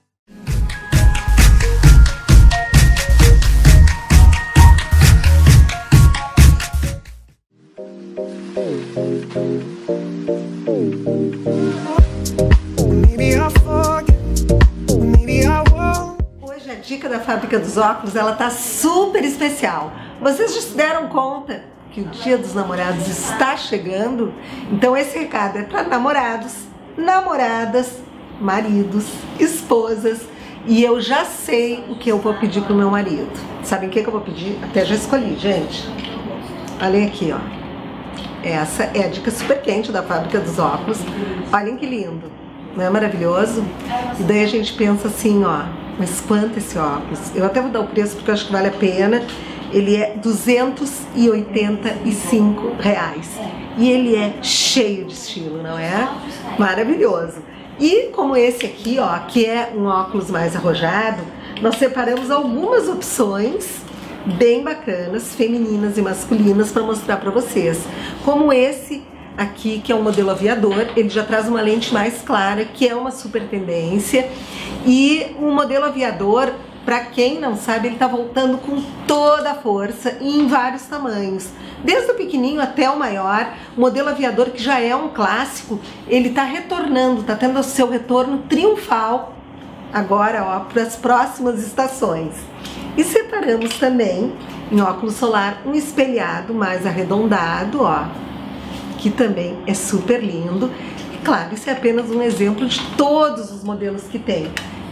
Hoje a dica da Fábrica dos Óculos, ela tá super especial. Vocês já se deram conta que o Dia dos Namorados está chegando? Então esse recado é para namorados, namoradas, maridos, esposas. E eu já sei o que eu vou pedir pro meu marido. Sabem o que eu vou pedir? Até já escolhi, gente. Olhem aqui, ó. Essa é a dica super quente da Fábrica dos Óculos. Olhem que lindo, não é maravilhoso? E daí a gente pensa assim, ó, mas quanto esse óculos? Eu até vou dar o preço porque eu acho que vale a pena. Ele é duzentos e oitenta e cinco reais. E ele é cheio de estilo, não é? Maravilhoso. E como esse aqui, ó, que é um óculos mais arrojado, nós separamos algumas opções bem bacanas, femininas e masculinas, para mostrar para vocês. Como esse aqui, que é um modelo aviador, ele já traz uma lente mais clara, que é uma super tendência. E o modelo aviador, para quem não sabe, ele tá voltando com toda a força e em vários tamanhos. Desde o pequenininho até o maior, o modelo aviador, que já é um clássico, ele tá retornando, tá tendo o seu retorno triunfal agora, ó, para as próximas estações. E separamos também, em óculos solar, um espelhado mais arredondado, ó, que também é super lindo. E claro, isso é apenas um exemplo de todos os modelos que tem.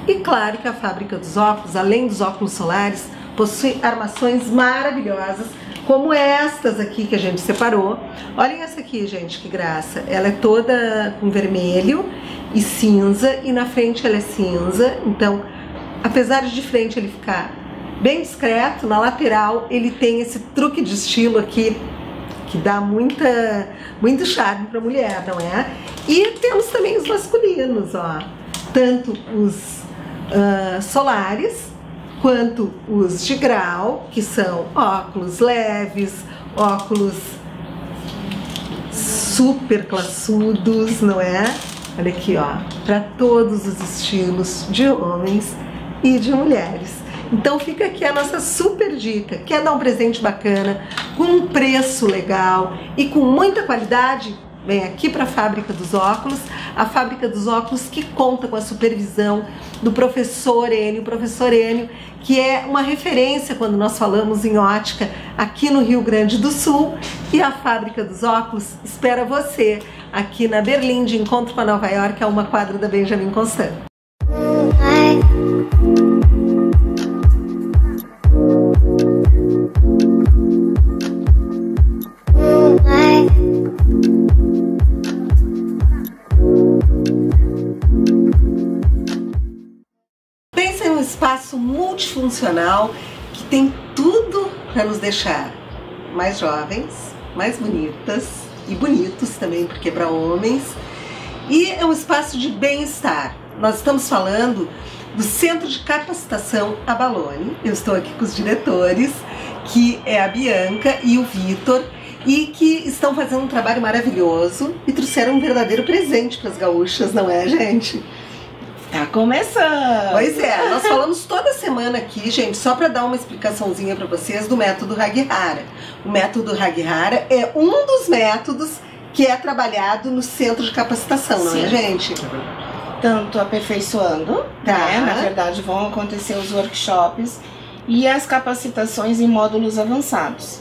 E claro que a Fábrica dos Óculos, além dos óculos solares, possui armações maravilhosas, como estas aqui que a gente separou. Olhem essa aqui, gente, que graça. Ela é toda com vermelho e cinza, e na frente ela é cinza. Então, apesar de de frente ele ficar bem discreto, na lateral ele tem esse truque de estilo aqui, que dá muita, muito charme para a mulher, não é? E temos também os masculinos, ó. Tanto os uh, solares, quanto os de grau, que são óculos leves, óculos super classudos, não é? Olha aqui, ó, para todos os estilos de homens e de mulheres. Então fica aqui a nossa super dica. Quer dar um presente bacana, com um preço legal e com muita qualidade? Vem aqui para a Fábrica dos Óculos, a Fábrica dos Óculos que conta com a supervisão do professor Enio, o professor Enio, que é uma referência quando nós falamos em ótica aqui no Rio Grande do Sul, e a Fábrica dos Óculos espera você aqui na Berlim, de encontro com a Nova York, a uma quadra da Benjamin Constant. Espaço multifuncional que tem tudo para nos deixar mais jovens, mais bonitas e bonitos também, porque é para homens. E é um espaço de bem-estar. Nós estamos falando do Centro de Capacitação Abalone. Eu estou aqui com os diretores, que é a Bianca e o Vitor, e que estão fazendo um trabalho maravilhoso e trouxeram um verdadeiro presente para as gaúchas, não é, gente? Tá começando! Pois é, nós falamos toda semana aqui, gente, só para dar uma explicaçãozinha para vocês do método Haghihara. O método Haghihara é um dos métodos que é trabalhado no centro de capacitação, não é, gente? Tanto aperfeiçoando, tá, né? Na verdade vão acontecer os workshops e as capacitações em módulos avançados,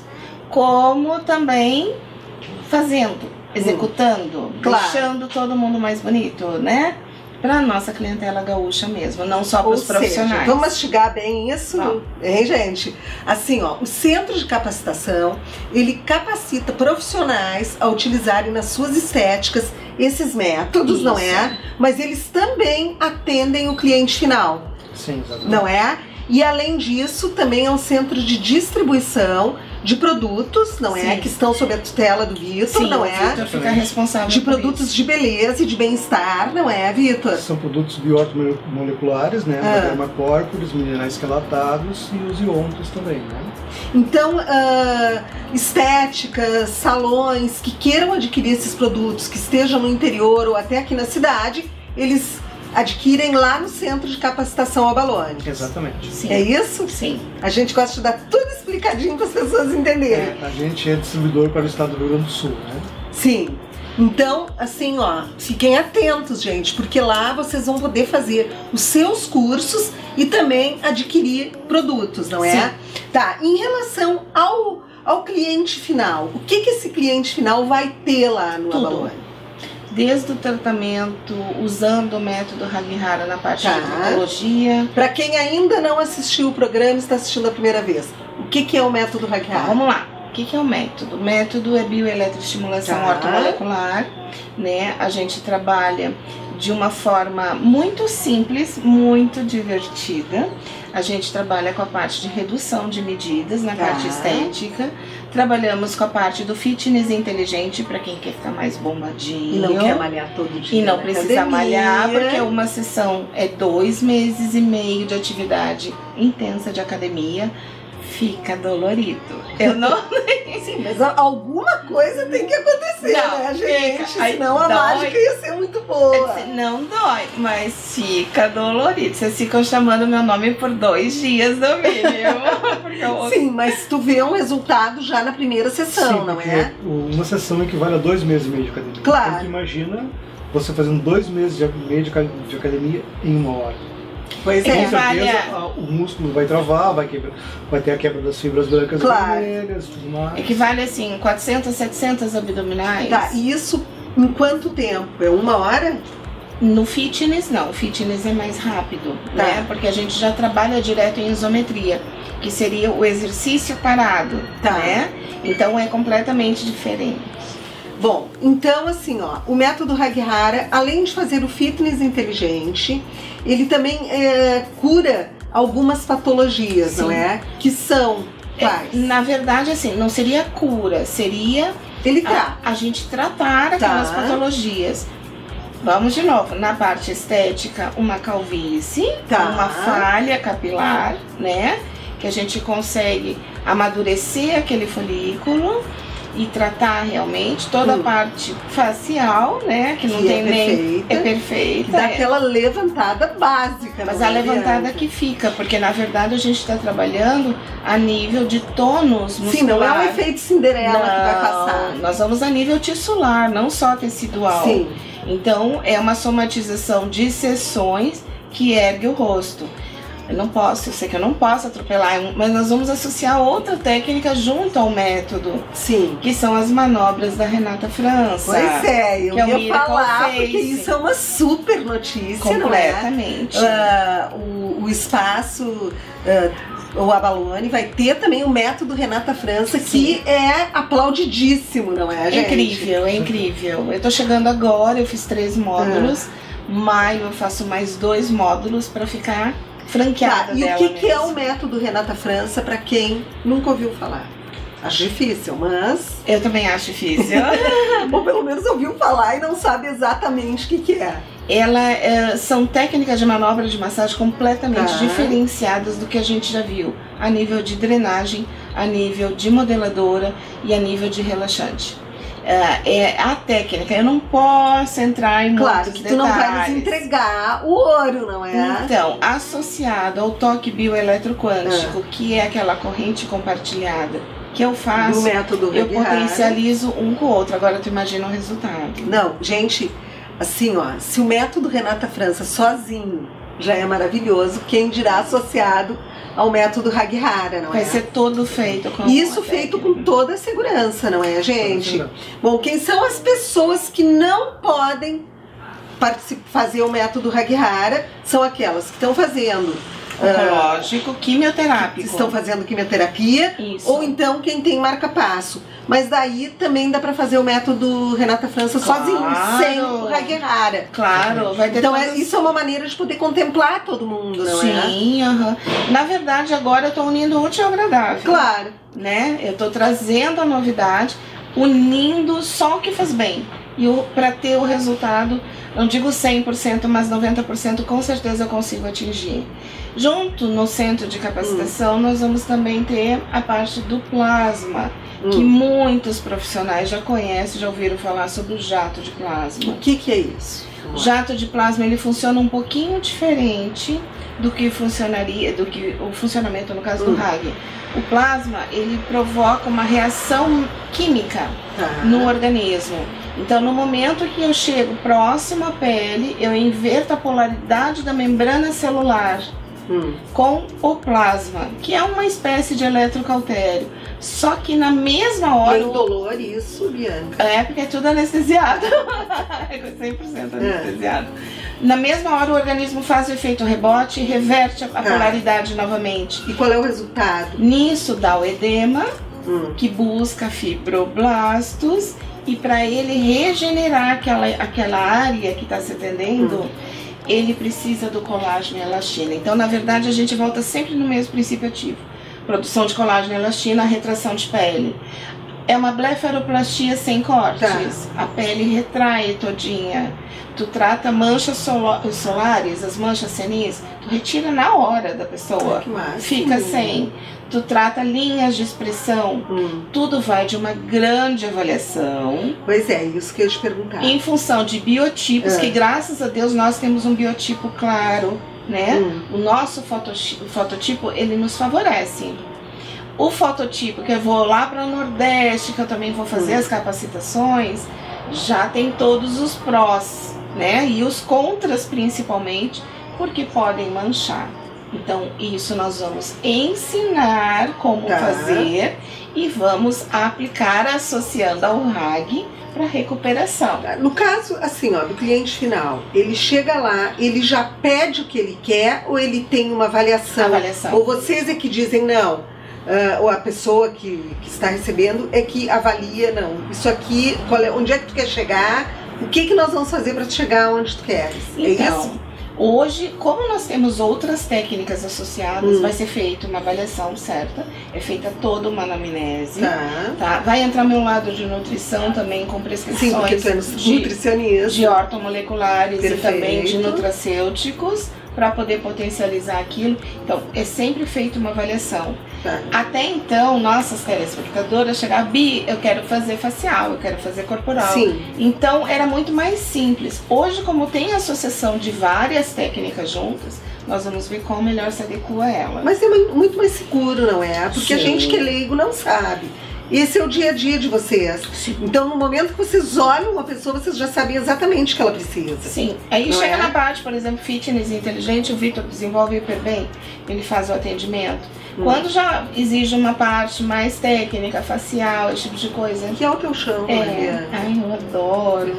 como também fazendo, executando, hum, claro, deixando todo mundo mais bonito, né? Para a nossa clientela gaúcha mesmo, não só para os profissionais. Vamos mastigar bem isso, Bom. hein, gente? Assim, ó, o Centro de Capacitação, ele capacita profissionais a utilizarem nas suas estéticas esses métodos, isso, não é? Mas eles também atendem o cliente final. Sim, exatamente. Não é? E além disso, também é um centro de distribuição de produtos, não é? Sim. Que estão sob a tutela do Vitor, não é? O Vitor fica responsável de produtos isso. de beleza e de bem-estar, não é, Vitor? São produtos biomoleculares, né? Ah. Dermacorpores, minerais quelatados e os iontos também, né? Então, uh, estéticas, salões que queiram adquirir esses produtos, que estejam no interior ou até aqui na cidade, eles adquirem lá no Centro de Capacitação Abalone. Exatamente. Sim. É isso? Sim. A gente gosta de dar tudo explicadinho para as pessoas entenderem. É, a gente é distribuidor para o estado do Rio Grande do Sul, né? Sim. Então, assim, ó, fiquem atentos, gente, porque lá vocês vão poder fazer os seus cursos e também adquirir produtos, não é? Sim. Tá, em relação ao, ao cliente final, o que que esse cliente final vai ter lá no Tudo. Abalone? Desde o tratamento, usando o método Haghihara na parte tá. de dermatologia. Para quem ainda não assistiu o programa e está assistindo a primeira vez, o que que é o método Haghihara? Tá, vamos lá. O que que é o método? O método é bioeletroestimulação tá. ortomolecular, né? A gente trabalha de uma forma muito simples, muito divertida. A gente trabalha com a parte de redução de medidas na tá. parte estética. Trabalhamos com a parte do fitness inteligente para quem quer ficar mais bombadinho. E não quer malhar todo dia. E não precisa malhar, porque uma sessão é dois meses e meio de atividade intensa de academia. Fica dolorido. Eu não... Sim, mas alguma coisa tem que acontecer, não, né, gente? Fica, senão a dói. mágica ia ser muito boa. Não dói, mas fica dolorido. Vocês ficam chamando meu nome por dois dias no mínimo. eu... Sim, mas tu vê um resultado já na primeira sessão, Sim, não é? Uma sessão equivale a dois meses e meio de academia. Claro. Então, imagina você fazendo dois meses e meio de academia em uma hora. Pois é. é. Com certeza, o músculo vai travar, vai, quebrar, vai ter a quebra das fibras brancas claro. e vermelhas, tudo mais. Equivale assim, quatrocentas, setecentas abdominais. Tá, e isso em quanto tempo? É uma hora? No fitness não, o fitness é mais rápido, Tá. né? Porque a gente já trabalha direto em isometria, que seria o exercício parado, Tá. né? Então é completamente diferente. Bom, então assim, ó, o método Haghihara, além de fazer o fitness inteligente, ele também é, cura algumas patologias, Sim. não é? Que são quais? É, na verdade, assim, não seria cura, seria Ele tá. a, a gente tratar aquelas Tá. patologias. Vamos de novo, na parte estética, uma calvície, Tá. uma falha capilar, né? Que a gente consegue amadurecer aquele folículo e tratar realmente toda Hum. a parte facial, né? Que não Que tem é nem. perfeita. É perfeita. Dá é. aquela levantada básica. Mas não a levantada adianta. que fica, porque na verdade a gente está trabalhando a nível de tônus muscular. Sim, não é um efeito Cinderela que vai passar. Nós vamos a nível tissular, não só tecidual. Sim. Então é uma somatização de sessões que ergue o rosto. Eu não posso, eu sei que eu não posso atropelar, mas nós vamos associar outra técnica junto ao método. Sim. Que são as manobras da Renata França. Pois é, eu que é o ia Miracle falar, Face. porque isso é uma super notícia, Completamente. não é? Ah, o, o espaço, ah, o Abalone, vai ter também o método Renata França, que é aplaudidíssimo, não é, É gente? incrível, é incrível. Eu tô chegando agora, eu fiz três módulos. Maio eu faço mais dois módulos para ficar franqueada Tá, e dela o que, que é mesmo. o método Renata França para quem nunca ouviu falar? Acho difícil, mas... Eu também acho difícil. Ou pelo menos ouviu falar e não sabe exatamente o que, que é. Ela é, são técnicas de manobra de massagem completamente Tá. diferenciadas do que a gente já viu, a nível de drenagem, a nível de modeladora e a nível de relaxante. É, é a técnica, eu não posso entrar em Claro muitos que tu não vai nos detalhes. entregar o ouro, não é? Então, associado ao toque bioeletroquântico, que é aquela corrente compartilhada que eu faço, Do método eu Haghihara. potencializo um com o outro. Agora tu imagina o resultado. Não, gente, assim, ó, se o método Renata França sozinho já é maravilhoso, quem dirá associado ao método Haghihara, não Vai é? ser todo feito com Isso uma feito técnica. com toda a segurança, não é, gente? Bom, quem são as pessoas que não podem particip- fazer o método Haghihara? São aquelas que estão fazendo Oncológico, quimioterápico. Estão fazendo quimioterapia, Isso. ou então quem tem marca-passo. Mas daí também dá pra fazer o método Renata França Claro. sozinho, sem o Haghihara. Claro, vai ter Então é- todas- isso é uma maneira de poder contemplar todo mundo, não é? Sim, aham. Na verdade, agora eu tô unindo o útil ao agradável. Claro. Né? Eu tô trazendo a novidade, unindo só o que faz bem. E o, pra ter o resultado, não digo cem por cento, mas noventa por cento com certeza eu consigo atingir. Junto no centro de capacitação, nós vamos também ter a parte do plasma, que Hum. muitos profissionais já conhecem, já ouviram falar sobre o jato de plasma. O que que é isso? O jato de plasma ele funciona um pouquinho diferente do que funcionaria, do que o funcionamento no caso Hum. do Hag. O plasma ele provoca uma reação química Tá. no organismo. Então, no momento que eu chego próximo à pele, eu inverto a polaridade da membrana celular Hum. com o plasma, que é uma espécie de eletrocautério. Só que na mesma hora. Tem dolor isso, Bianca? É, porque é tudo anestesiado. É cem por cento anestesiado. Na mesma hora o organismo faz o efeito rebote e reverte a a Tá. polaridade novamente. E qual é o resultado? Nisso dá o edema, Hum. que busca fibroblastos, e para ele regenerar aquela, aquela área que está se atendendo, Hum. ele precisa do colágeno e elastina. Então, na verdade, a gente volta sempre no mesmo princípio ativo. Produção de colágeno e elastina, retração de pele. É uma blefaroplastia sem cortes. Tá. A pele retrai todinha. Tu trata manchas solo- solares, as manchas senis, tu retira na hora da pessoa. Que massa. Fica sem. Tu trata linhas de expressão. Hum. Tudo vai de uma grande avaliação. Pois é, isso que eu ia te perguntar. Em função de biotipos, É. que graças a Deus nós temos um biotipo claro, né? Hum. O nosso fotochi- fototipo, ele nos favorece. O fototipo, que eu vou lá para o Nordeste, que eu também vou fazer Hum. as capacitações, já tem todos os prós, né? E os contras principalmente, porque podem manchar. Então, isso nós vamos ensinar como Tá. fazer e vamos aplicar associando ao R A G para recuperação. No caso, assim, ó, do cliente final, ele chega lá, ele já pede o que ele quer ou ele tem uma avaliação? Avaliação. Ou vocês é que dizem não? ah, ou a pessoa que, que está recebendo é que avalia, não, isso aqui, qual é, onde é que tu quer chegar, o que, que nós vamos fazer para chegar onde tu queres? Então, é isso? hoje, como nós temos outras técnicas associadas, Hum. vai ser feita uma avaliação certa, é feita toda uma anamnese, Tá. tá? Vai entrar meu lado de nutrição também com prescrições Sim, porque tu é de, nutricionista. de ortomoleculares Perfeito. e também de nutracêuticos para poder potencializar aquilo. Então, é sempre feita uma avaliação. Tá. Até então, nossas telespectadoras chegavam, Bi, eu quero fazer facial, eu quero fazer corporal. Sim. Então, era muito mais simples. Hoje, como tem a associação de várias técnicas juntas, nós vamos ver qual melhor se adequa a ela. Mas é mu- muito mais seguro, não é? Porque a Sim. gente que é leigo não sabe. Esse é o dia a dia de vocês. Então, no momento que vocês olham uma pessoa, vocês já sabem exatamente o que ela precisa. Sim. Aí Não chega é? na parte, por exemplo, fitness inteligente, o Vitor desenvolve hiper bem, ele faz o atendimento. Hum. Quando já exige uma parte mais técnica, facial, esse tipo de coisa. Que é o teu chão, É. Mariana. Ai, eu adoro.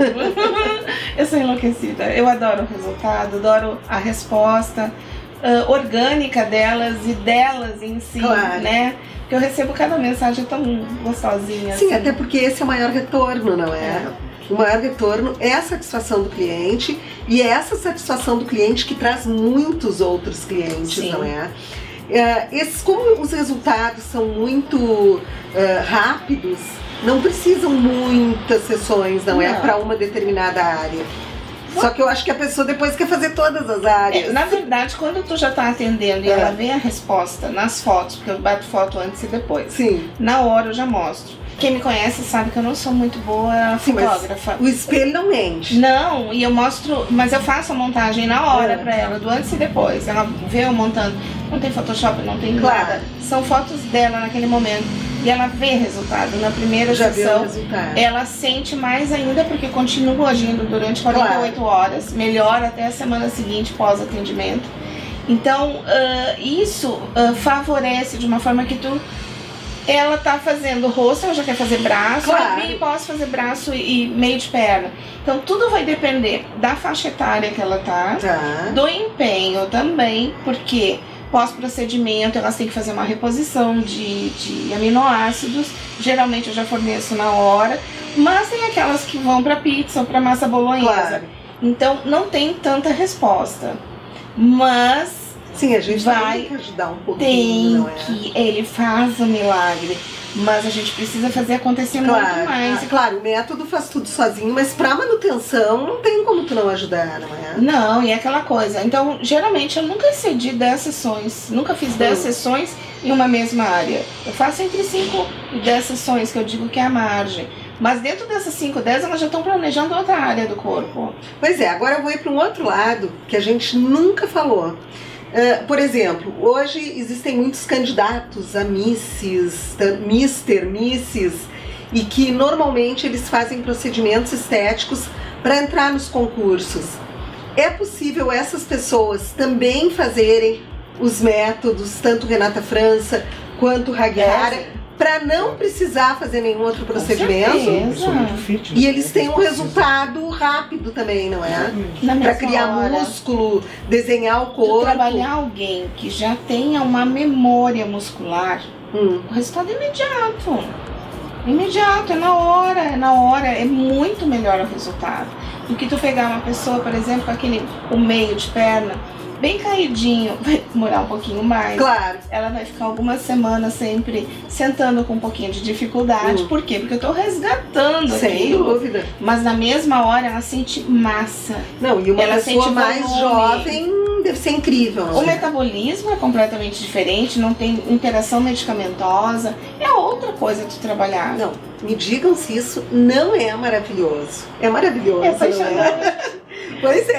Eu sou enlouquecida. Eu adoro o resultado, adoro a resposta ah, orgânica delas e delas em si, Claro. né? Porque eu recebo cada mensagem tão gostosinha. Sim, assim. até porque esse é o maior retorno, não é? O maior retorno é a satisfação do cliente e é essa satisfação do cliente que traz muitos outros clientes, Sim. não é? É, esses, como os resultados são muito é, rápidos, não precisam muitas sessões, não, é? Não. Para uma determinada área. Só que eu acho que a pessoa depois quer fazer todas as áreas. É, na verdade, quando tu já tá atendendo e É. ela vê a resposta nas fotos, porque eu bato foto antes e depois. Sim. Na hora eu já mostro. Quem me conhece sabe que eu não sou muito boa Sim, mas fotógrafa. o espelho não mente. Não, e eu mostro, mas eu faço a montagem na hora É. pra ela, do antes e depois. Ela vê eu montando. Não tem Photoshop, não tem Claro. nada. São fotos dela naquele momento. E ela vê resultado. Na primeira Já vê o sessão, resultado. ela sente mais ainda porque continua agindo durante quarenta e oito horas. Melhora até a semana seguinte, pós-atendimento. Então, ah, isso ah, favorece de uma forma que tu... Ela tá fazendo rosto, ela já quer fazer braço, Claro. ah, Bi, posso fazer braço e meio de perna. Então tudo vai depender da faixa etária que ela tá, Tá. do empenho também, porque pós-procedimento elas têm que fazer uma reposição de, de aminoácidos, geralmente eu já forneço na hora, mas tem aquelas que vão para pizza ou para massa bolonhesa. Claro. Então não tem tanta resposta, mas Sim, a gente vai tem que ajudar um pouquinho, tem não é? que ele faz o milagre, mas a gente precisa fazer acontecer muito Claro, mais. ah, claro, o método faz tudo sozinho, mas pra manutenção não tem como tu não ajudar, não é? Não, e é aquela coisa. Então, geralmente eu nunca excedi dez sessões, nunca fiz dez Hum. sessões em uma mesma área. Eu faço entre cinco e dez sessões, que eu digo que é a margem. Mas dentro dessas cinco, dez, elas já estão planejando outra área do corpo. Pois é, agora eu vou ir para um outro lado que a gente nunca falou. Uh, por exemplo, hoje existem muitos candidatos a misses, ta- mister, misses, e que normalmente eles fazem procedimentos estéticos para entrar nos concursos. É possível essas pessoas também fazerem os métodos, tanto Renata França quanto Hagiara, para não precisar fazer nenhum outro procedimento? certeza. Fitness, E eles né, têm um que precisa. resultado rápido também, não é? Na Para mesma criar hora. músculo, desenhar o Tu corpo. trabalhar alguém que já tenha uma memória muscular, Hum. o resultado é imediato. Imediato, é na hora, é na hora, é muito melhor o resultado. Do que tu pegar uma pessoa, por exemplo, com aquele o meio de perna bem caidinho, vai demorar um pouquinho mais. Claro. Ela vai ficar algumas semanas sempre sentando com um pouquinho de dificuldade. Hum. Por quê? Porque eu tô resgatando Sem aquilo. dúvida. Mas na mesma hora ela sente massa. Não, e uma Ela pessoa sente mais volume. jovem deve ser incrível. O não é? metabolismo é completamente diferente, não tem interação medicamentosa. É outra coisa de trabalhar. Não, me digam se isso não é maravilhoso. É maravilhoso, É não apaixonante. é? Pois é.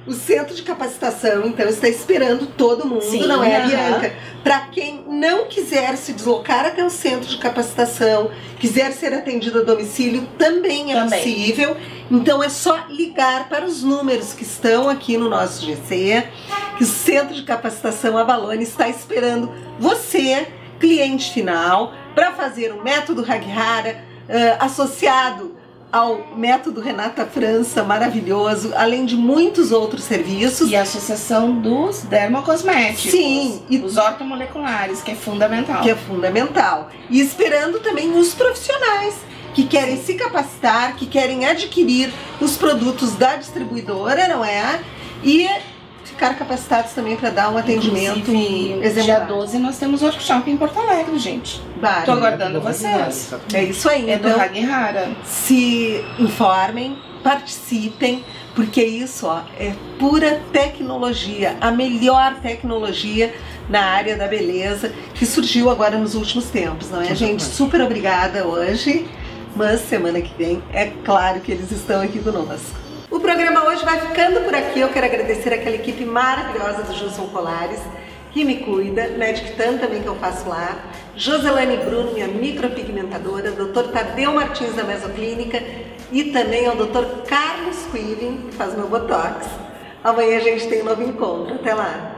O centro de capacitação, então, está esperando todo mundo, Sim, não é, Bianca? Para quem não quiser se deslocar até o centro de capacitação, quiser ser atendido a domicílio, também é também. possível. Então é só ligar para os números que estão aqui no nosso G C, que o Centro de Capacitação Avalone está esperando você, cliente final, para fazer o método Haghara uh, associado ao método Renata França, maravilhoso, além de muitos outros serviços. E a associação dos dermocosméticos. Sim. E os ortomoleculares, que é fundamental. Que é fundamental. E esperando também os profissionais que querem se capacitar, que querem adquirir os produtos da distribuidora, não é? E ficar capacitados também para dar um atendimento exemplar. Dia doze nós temos workshop em Porto Alegre, gente. Vai. Tô aguardando vocês. É isso aí. É então, do Haghara. Se informem, participem, porque isso ó, é pura tecnologia, a melhor tecnologia na área da beleza que surgiu agora nos últimos tempos, não é, gente? Super obrigada hoje, mas semana que vem é claro que eles estão aqui conosco. O programa hoje vai ficando por aqui. Eu quero agradecer aquela equipe maravilhosa do Gilson Colares, que me cuida, Magic Tan também que eu faço lá, Joselane Bruno, minha micropigmentadora, doutor Tadeu Martins da Mesoclínica e também ao doutor Carlos Quivin, que faz meu botox. Amanhã a gente tem um novo encontro. Até lá!